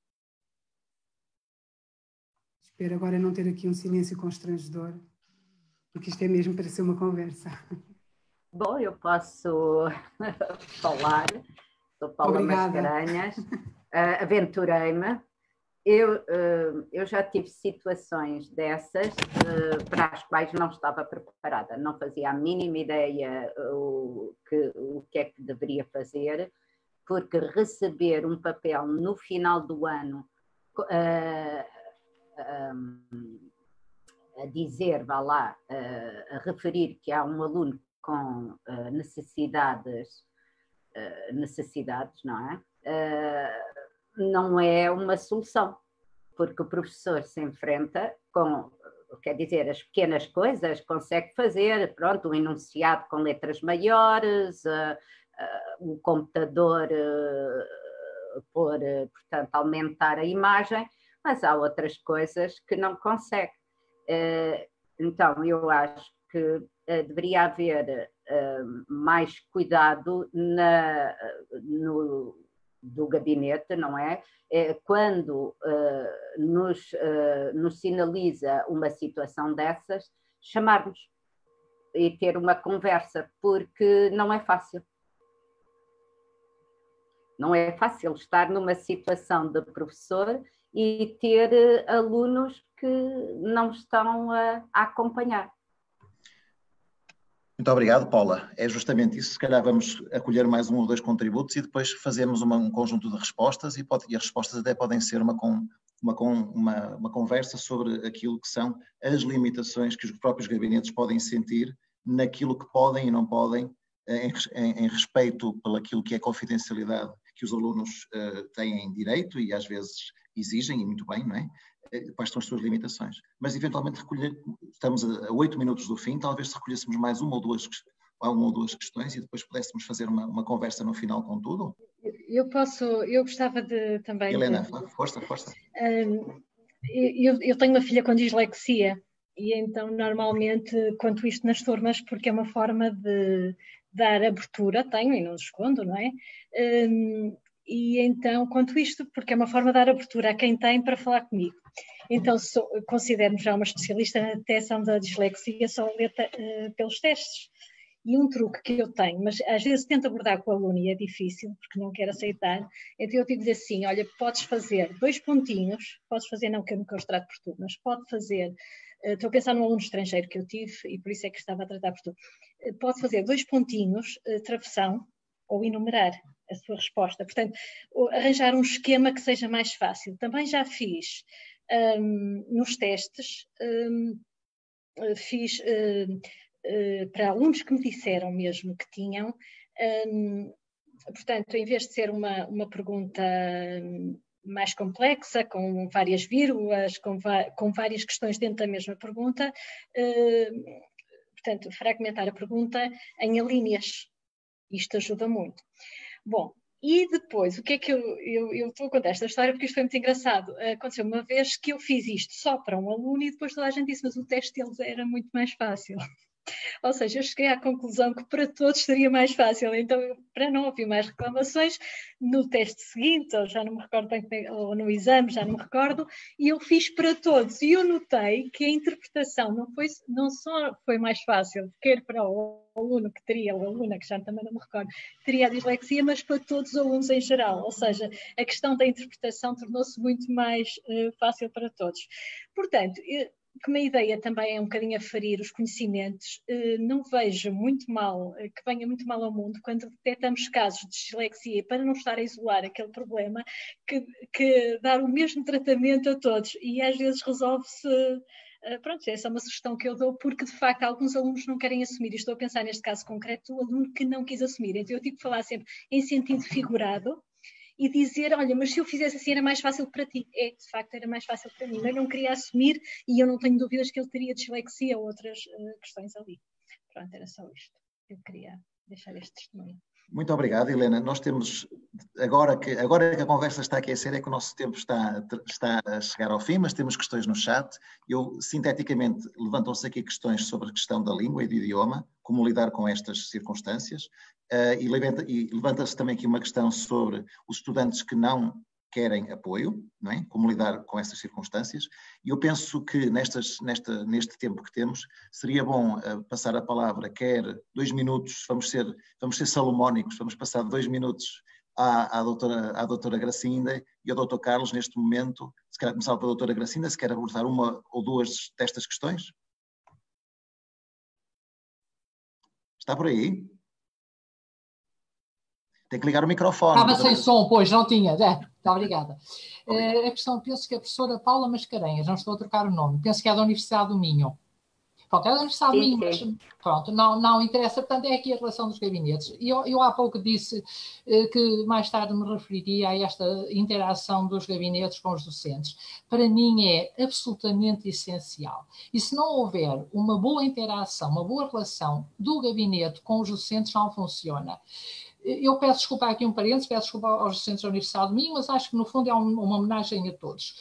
Espero agora não ter aqui um silêncio constrangedor, porque isto é mesmo para ser uma conversa. Bom, eu posso falar, sou Paula Obrigada. Mascarenhas, uh, aventurei-me. Eu, eu já tive situações dessas para as quais não estava preparada, não fazia a mínima ideia o que, o que é que deveria fazer, porque receber um papel no final do ano a, a, a dizer, vá lá, a, a referir que há um aluno com necessidades, necessidades, não é? Não é uma solução, porque o professor se enfrenta com quer dizer, as pequenas coisas consegue fazer, pronto, um enunciado com letras maiores, uh, uh, o computador uh, por, uh, portanto, aumentar a imagem, mas há outras coisas que não consegue. Uh, então, eu acho que uh, deveria haver uh, mais cuidado na, no, do gabinete, não é? Quando uh, nos, uh, nos sinaliza uma situação dessas, chamarmos e ter uma conversa, porque não é fácil. Não é fácil estar numa situação de professor e ter uh, alunos que não estão a, a acompanhar. Muito obrigado, Paula. É justamente isso. Se calhar vamos acolher mais um ou dois contributos e depois fazemos uma, um conjunto de respostas e, pode, e as respostas até podem ser uma, uma, uma, uma conversa sobre aquilo que são as limitações que os próprios gabinetes podem sentir naquilo que podem e não podem em, em, em respeito pelaquilo que é confidencialidade que os alunos uh, têm direito e às vezes exigem, e muito bem, não é? Quais são as suas limitações. Mas, eventualmente, recolher, estamos a oito minutos do fim, talvez se recolhêssemos mais uma ou duas, uma ou duas questões e depois pudéssemos fazer uma, uma conversa no final com tudo. Eu posso, eu gostava de também... Helena, de, força, força. Um, eu, eu tenho uma filha com dislexia e então, normalmente, conto isto nas turmas porque é uma forma de dar abertura, tenho e não escondo, não é? Um, E então conto isto porque é uma forma de dar abertura a quem tem para falar comigo. Então sou, considero-me já uma especialista na detecção da dislexia só uh, pelos testes. E um truque que eu tenho, mas às vezes tento abordar com o aluno e é difícil porque não quero aceitar, então eu digo assim, olha, podes fazer dois pontinhos, podes fazer, não que eu nunca os trato por tu, mas pode fazer, uh, estou a pensar num aluno estrangeiro que eu tive e por isso é que estava a tratar por tu, uh, pode fazer dois pontinhos, uh, travessão, ou enumerar a sua resposta. Portanto, arranjar um esquema que seja mais fácil. Também já fiz um, nos testes, um, fiz um, uh, para alunos que me disseram mesmo que tinham, um, portanto, em vez de ser uma, uma pergunta mais complexa, com várias vírgulas, com, com várias questões dentro da mesma pergunta, uh, portanto, fragmentar a pergunta em alíneas. Isto ajuda muito. Bom, e depois, o que é que eu, eu, eu estou a contar esta história porque isto foi muito engraçado. Aconteceu uma vez que eu fiz isto só para um aluno e depois toda a gente disse, mas o teste deles era muito mais fácil. Ou seja, eu cheguei à conclusão que para todos seria mais fácil. Então, para não ouvir mais reclamações, no teste seguinte, ou já não me recordo bem, ou no exame, já não me recordo, e eu fiz para todos. E eu notei que a interpretação não, foi, não só foi mais fácil, quer para o aluno que teria, ou a aluna, que já também não me recordo, teria a dislexia, mas para todos os alunos em geral. Ou seja, a questão da interpretação tornou-se muito mais uh, fácil para todos. Portanto, eu, que uma ideia também é um bocadinho aferir os conhecimentos, não vejo muito mal, que venha muito mal ao mundo, quando detectamos casos de dislexia, para não estar a isolar aquele problema, que, que dar o mesmo tratamento a todos, e às vezes resolve-se, pronto, essa é uma sugestão que eu dou, porque de facto alguns alunos não querem assumir, e estou a pensar neste caso concreto, o aluno que não quis assumir, então eu tive que falar sempre em sentido figurado, e dizer, olha, mas se eu fizesse assim era mais fácil para ti. É, de facto, era mais fácil para mim, mas não queria assumir e eu não tenho dúvidas que ele teria dislexia ou outras uh, questões ali. Pronto, era só isto. Eu queria deixar este testemunho. Muito obrigado, Helena. Nós temos, agora que, agora que a conversa está a aquecer, é que o nosso tempo está, está a chegar ao fim, mas temos questões no chat. Eu, sinteticamente, levantam-se aqui questões sobre a questão da língua e do idioma, como lidar com estas circunstâncias, uh, e, levanta, e levanta-se também aqui uma questão sobre os estudantes que não querem apoio, não é? Como lidar com essas circunstâncias. E eu penso que nestas, nesta, neste tempo que temos, seria bom uh, passar a palavra, quer dois minutos, vamos ser, vamos ser salomónicos, vamos passar dois minutos à, à, doutora, à doutora Gracinda e ao doutor Carlos neste momento. Se calhar começar pela doutora Gracinda, se quer abordar uma ou duas destas questões. Está por aí? Tem que ligar o microfone. Estava sem som, pois, não tinha. É, muito obrigada. Uh, a questão, penso que é a professora Paula Mascarenhas, não estou a trocar o nome, penso que é da Universidade do Minho. Pronto, ela não sabe sim, mas pronto, não, não interessa, portanto é aqui a relação dos gabinetes. Eu, eu há pouco disse eh, que mais tarde me referiria a esta interação dos gabinetes com os docentes. Para mim é absolutamente essencial. E se não houver uma boa interação, uma boa relação do gabinete com os docentes, não funciona. Eu peço desculpa aqui um parênteses, peço desculpa aos docentes da Universidade de Minho, mas acho que no fundo é um, uma homenagem a todos.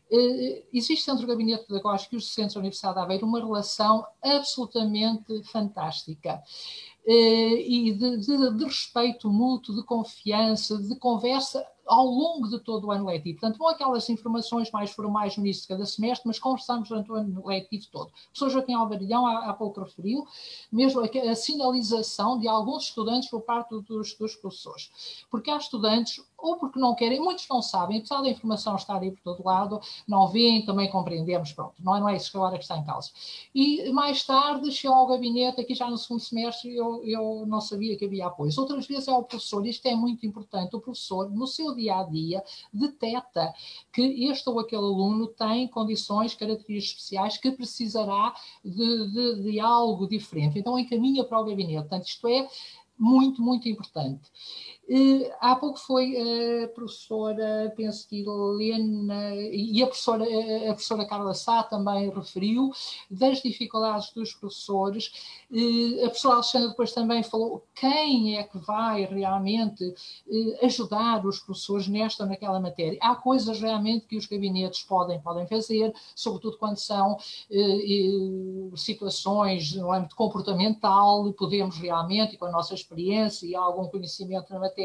Uh, existe entre o Gabinete Pedagógico e os docentes da Universidade de Aveiro uma relação absolutamente fantástica. Uh, e de, de, de respeito mútuo, de confiança, de conversa ao longo de todo o ano letivo. Portanto, não aquelas informações mais formais no início de cada semestre, mas conversamos durante o ano letivo todo. O professor Joaquim Alvarilhão há, há pouco referiu, mesmo a, a sinalização de alguns estudantes por parte dos, dos professores. Porque há estudantes, ou porque não querem, muitos não sabem, apesar da informação estar aí por todo lado, não veem, também compreendemos, pronto, não é, não é isso que agora que está em causa. E mais tarde chegam ao gabinete, aqui já no segundo semestre, eu, eu não sabia que havia apoio. Outras vezes é o professor, isto é muito importante, o professor, no seu dia-a-dia, detecta que este ou aquele aluno tem condições, características especiais que precisará de, de, de algo diferente. Então encaminha para o gabinete. Portanto, isto é muito, muito importante. Uh, há pouco foi a professora, penso que Helena, e a professora, a professora Carla Sá também referiu das dificuldades dos professores. Uh, a professora Alexandra depois também falou quem é que vai realmente uh, ajudar os professores nesta ou naquela matéria. Há coisas realmente que os gabinetes podem, podem fazer, sobretudo quando são uh, uh, situações no âmbito comportamental, podemos realmente, com a nossa experiência e algum conhecimento na matéria,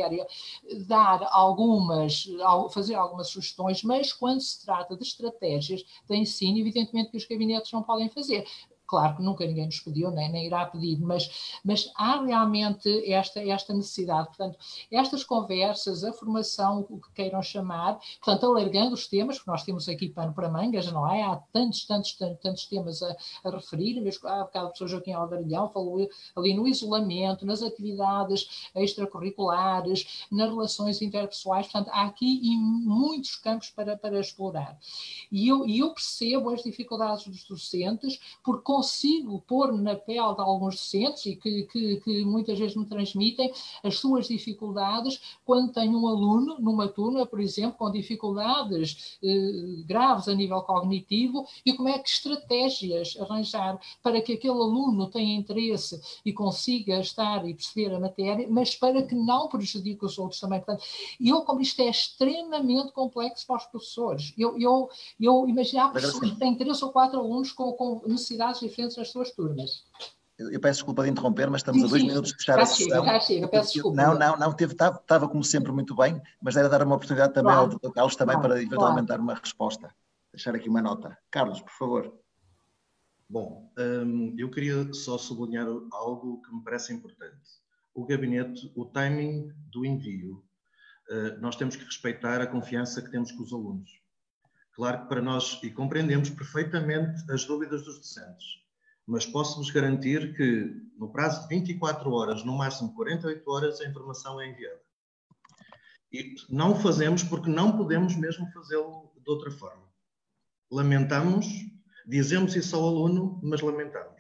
dar algumas, fazer algumas sugestões, mas quando se trata de estratégias de ensino, evidentemente que os gabinetes não podem fazer. Claro que nunca ninguém nos pediu, nem, nem irá pedir, mas, mas há realmente esta, esta necessidade. Portanto, estas conversas, a formação, o que queiram chamar, portanto, alargando os temas, porque nós temos aqui pano para mangas, não é? Há tantos, tantos, tantos, tantos temas a, a referir, mesmo há bocado o professor Joaquim Alvarilhão falou ali no isolamento, nas atividades extracurriculares, nas relações interpessoais, portanto, há aqui muitos campos para, para explorar. E eu, e eu percebo as dificuldades dos docentes, porque consigo pôr na pele de alguns docentes e que, que, que muitas vezes me transmitem as suas dificuldades quando tenho um aluno numa turma, por exemplo, com dificuldades eh, graves a nível cognitivo e como é que estratégias arranjar para que aquele aluno tenha interesse e consiga estar e perceber a matéria, mas para que não prejudique os outros também. Portanto, eu, como isto é extremamente complexo para os professores, eu, eu, eu imagino professores que têm três ou quatro alunos com, com necessidades diferentes nas suas turmas. Eu, eu peço desculpa de interromper, mas estamos sim, a dois sim. minutos de fechar já a sessão. Chega, já chega, peço desculpa. Não, não, não, teve, estava, estava como sempre muito bem, mas era dar uma oportunidade também claro. ao doutor Carlos também claro. para eventualmente claro. dar uma resposta. Deixar aqui uma nota. Carlos, por favor. Bom, hum, eu queria só sublinhar algo que me parece importante. O gabinete, o timing do envio, uh, nós temos que respeitar a confiança que temos com os alunos. Claro que para nós, e compreendemos perfeitamente as dúvidas dos docentes, mas posso-vos garantir que no prazo de vinte e quatro horas, no máximo quarenta e oito horas, a informação é enviada. E não o fazemos porque não podemos mesmo fazê-lo de outra forma. Lamentamos, dizemos isso ao aluno, mas lamentamos.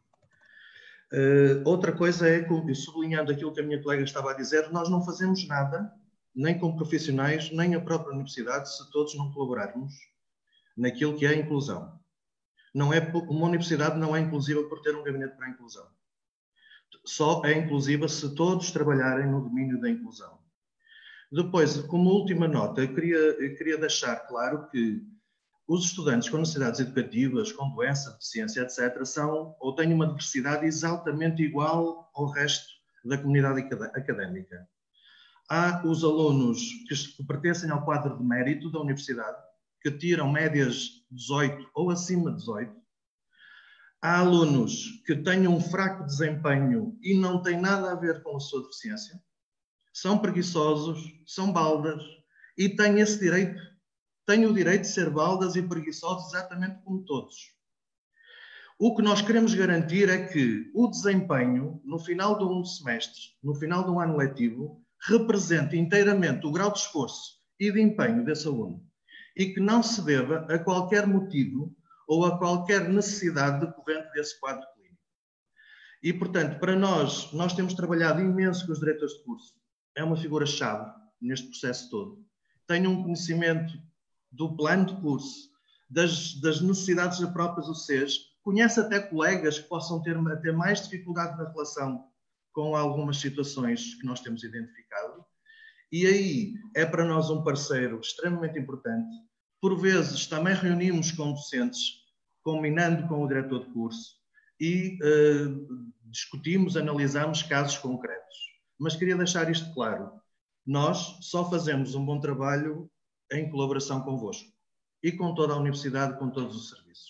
Uh, outra coisa é, sublinhando aquilo que a minha colega estava a dizer, nós não fazemos nada, nem como profissionais, nem a própria universidade, se todos não colaborarmos naquilo que é a inclusão. Não é, uma universidade não é inclusiva por ter um gabinete para a inclusão. Só é inclusiva se todos trabalharem no domínio da inclusão. Depois, como última nota, eu queria, eu queria deixar claro que os estudantes com necessidades educativas, com doença, deficiência, etcétera, são ou têm uma diversidade exatamente igual ao resto da comunidade académica. Há os alunos que pertencem ao quadro de mérito da universidade, que tiram médias dezoito ou acima de dezoito. Há alunos que têm um fraco desempenho e não têm nada a ver com a sua deficiência. São preguiçosos, são baldas e têm esse direito. Têm o direito de ser baldas e preguiçosos exatamente como todos. O que nós queremos garantir é que o desempenho, no final de um semestre, no final de um ano letivo, represente inteiramente o grau de esforço e de empenho desse aluno e que não se deva a qualquer motivo ou a qualquer necessidade decorrente desse quadro clínico. E, portanto, para nós, nós temos trabalhado imenso com os diretores de curso. É uma figura-chave neste processo todo. Tenho um conhecimento do plano de curso, das, das necessidades das próprias U Cs, conhece até colegas que possam ter até mais dificuldade na relação com algumas situações que nós temos identificado. E aí é para nós um parceiro extremamente importante. Por vezes também reunimos com docentes, combinando com o diretor de curso, e uh, discutimos, analisamos casos concretos. Mas queria deixar isto claro. Nós só fazemos um bom trabalho em colaboração convosco e com toda a universidade, com todos os serviços.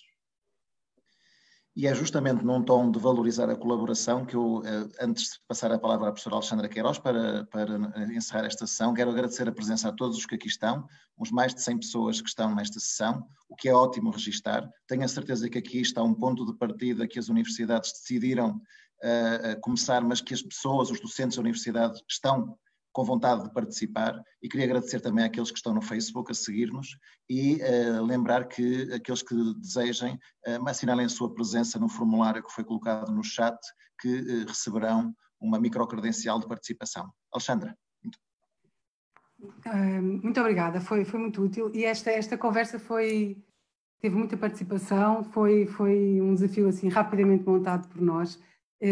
E é justamente num tom de valorizar a colaboração que eu, antes de passar a palavra à professora Alexandra Queiroz para, para encerrar esta sessão, quero agradecer a presença a todos os que aqui estão, uns mais de cem pessoas que estão nesta sessão, o que é ótimo registar. Tenho a certeza que aqui está um ponto de partida que as universidades decidiram uh, começar, mas que as pessoas, os docentes da universidade estão com vontade de participar, e queria agradecer também àqueles que estão no Facebook a seguir-nos e uh, lembrar que aqueles que desejem uh, assinalem a sua presença no formulário que foi colocado no chat, que uh, receberão uma microcredencial de participação. Alexandra. Muito, uh, muito obrigada, foi, foi muito útil, e esta, esta conversa foi, teve muita participação, foi, foi um desafio assim rapidamente montado por nós, uh,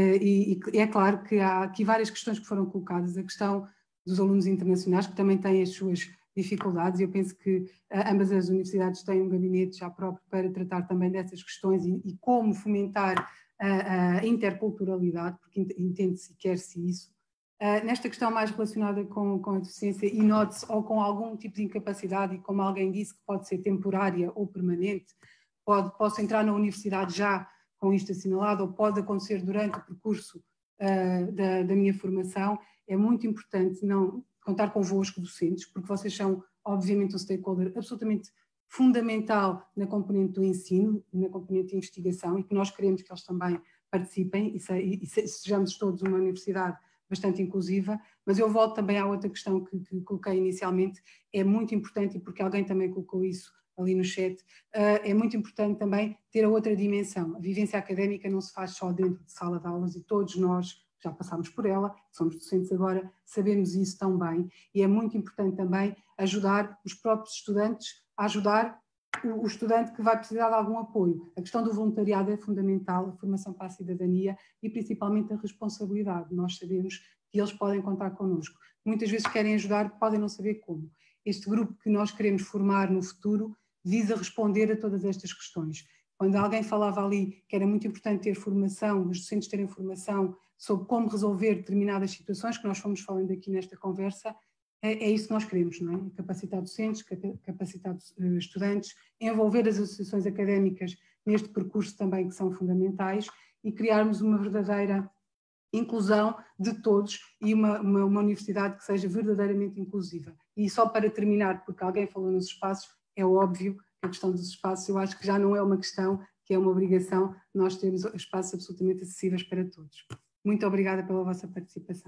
e, e é claro que há aqui várias questões que foram colocadas, a questão dos alunos internacionais, que também têm as suas dificuldades, e eu penso que uh, ambas as universidades têm um gabinete já próprio para tratar também dessas questões e, e como fomentar a, a interculturalidade, porque entende-se e quer-se isso. Uh, nesta questão mais relacionada com, com a deficiência, e note-se, ou com algum tipo de incapacidade, e como alguém disse, que pode ser temporária ou permanente, pode, posso entrar na universidade já com isto assinalado, ou pode acontecer durante o percurso uh, da, da minha formação. É muito importante não contar convosco, docentes, porque vocês são, obviamente, um stakeholder absolutamente fundamental na componente do ensino e na componente de investigação, e que nós queremos que eles também participem e, se, e sejamos todos uma universidade bastante inclusiva. Mas eu volto também à outra questão que, que coloquei inicialmente, é muito importante, e porque alguém também colocou isso ali no chat, uh, é muito importante também ter a outra dimensão. A vivência académica não se faz só dentro de sala de aulas, e todos nós já passámos por ela, somos docentes agora, sabemos isso tão bem, e é muito importante também ajudar os próprios estudantes a ajudar o, o estudante que vai precisar de algum apoio. A questão do voluntariado é fundamental, a formação para a cidadania e principalmente a responsabilidade. Nós sabemos que eles podem contar connosco. Muitas vezes querem ajudar, podem não saber como. Este grupo que nós queremos formar no futuro visa responder a todas estas questões. Quando alguém falava ali que era muito importante ter formação, os docentes terem formação sobre como resolver determinadas situações, que nós fomos falando aqui nesta conversa, é, é isso que nós queremos, não é? Capacitar docentes, capacitar estudantes, envolver as associações académicas neste percurso também, que são fundamentais, e criarmos uma verdadeira inclusão de todos e uma, uma, uma universidade que seja verdadeiramente inclusiva. E só para terminar, porque alguém falou nos espaços, é óbvio que a questão dos espaços, eu acho que já não é uma questão, que é uma obrigação, nós termos espaços absolutamente acessíveis para todos. Muito obrigada pela vossa participação.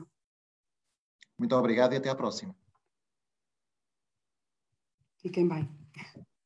Muito obrigado e até à próxima. Fiquem bem.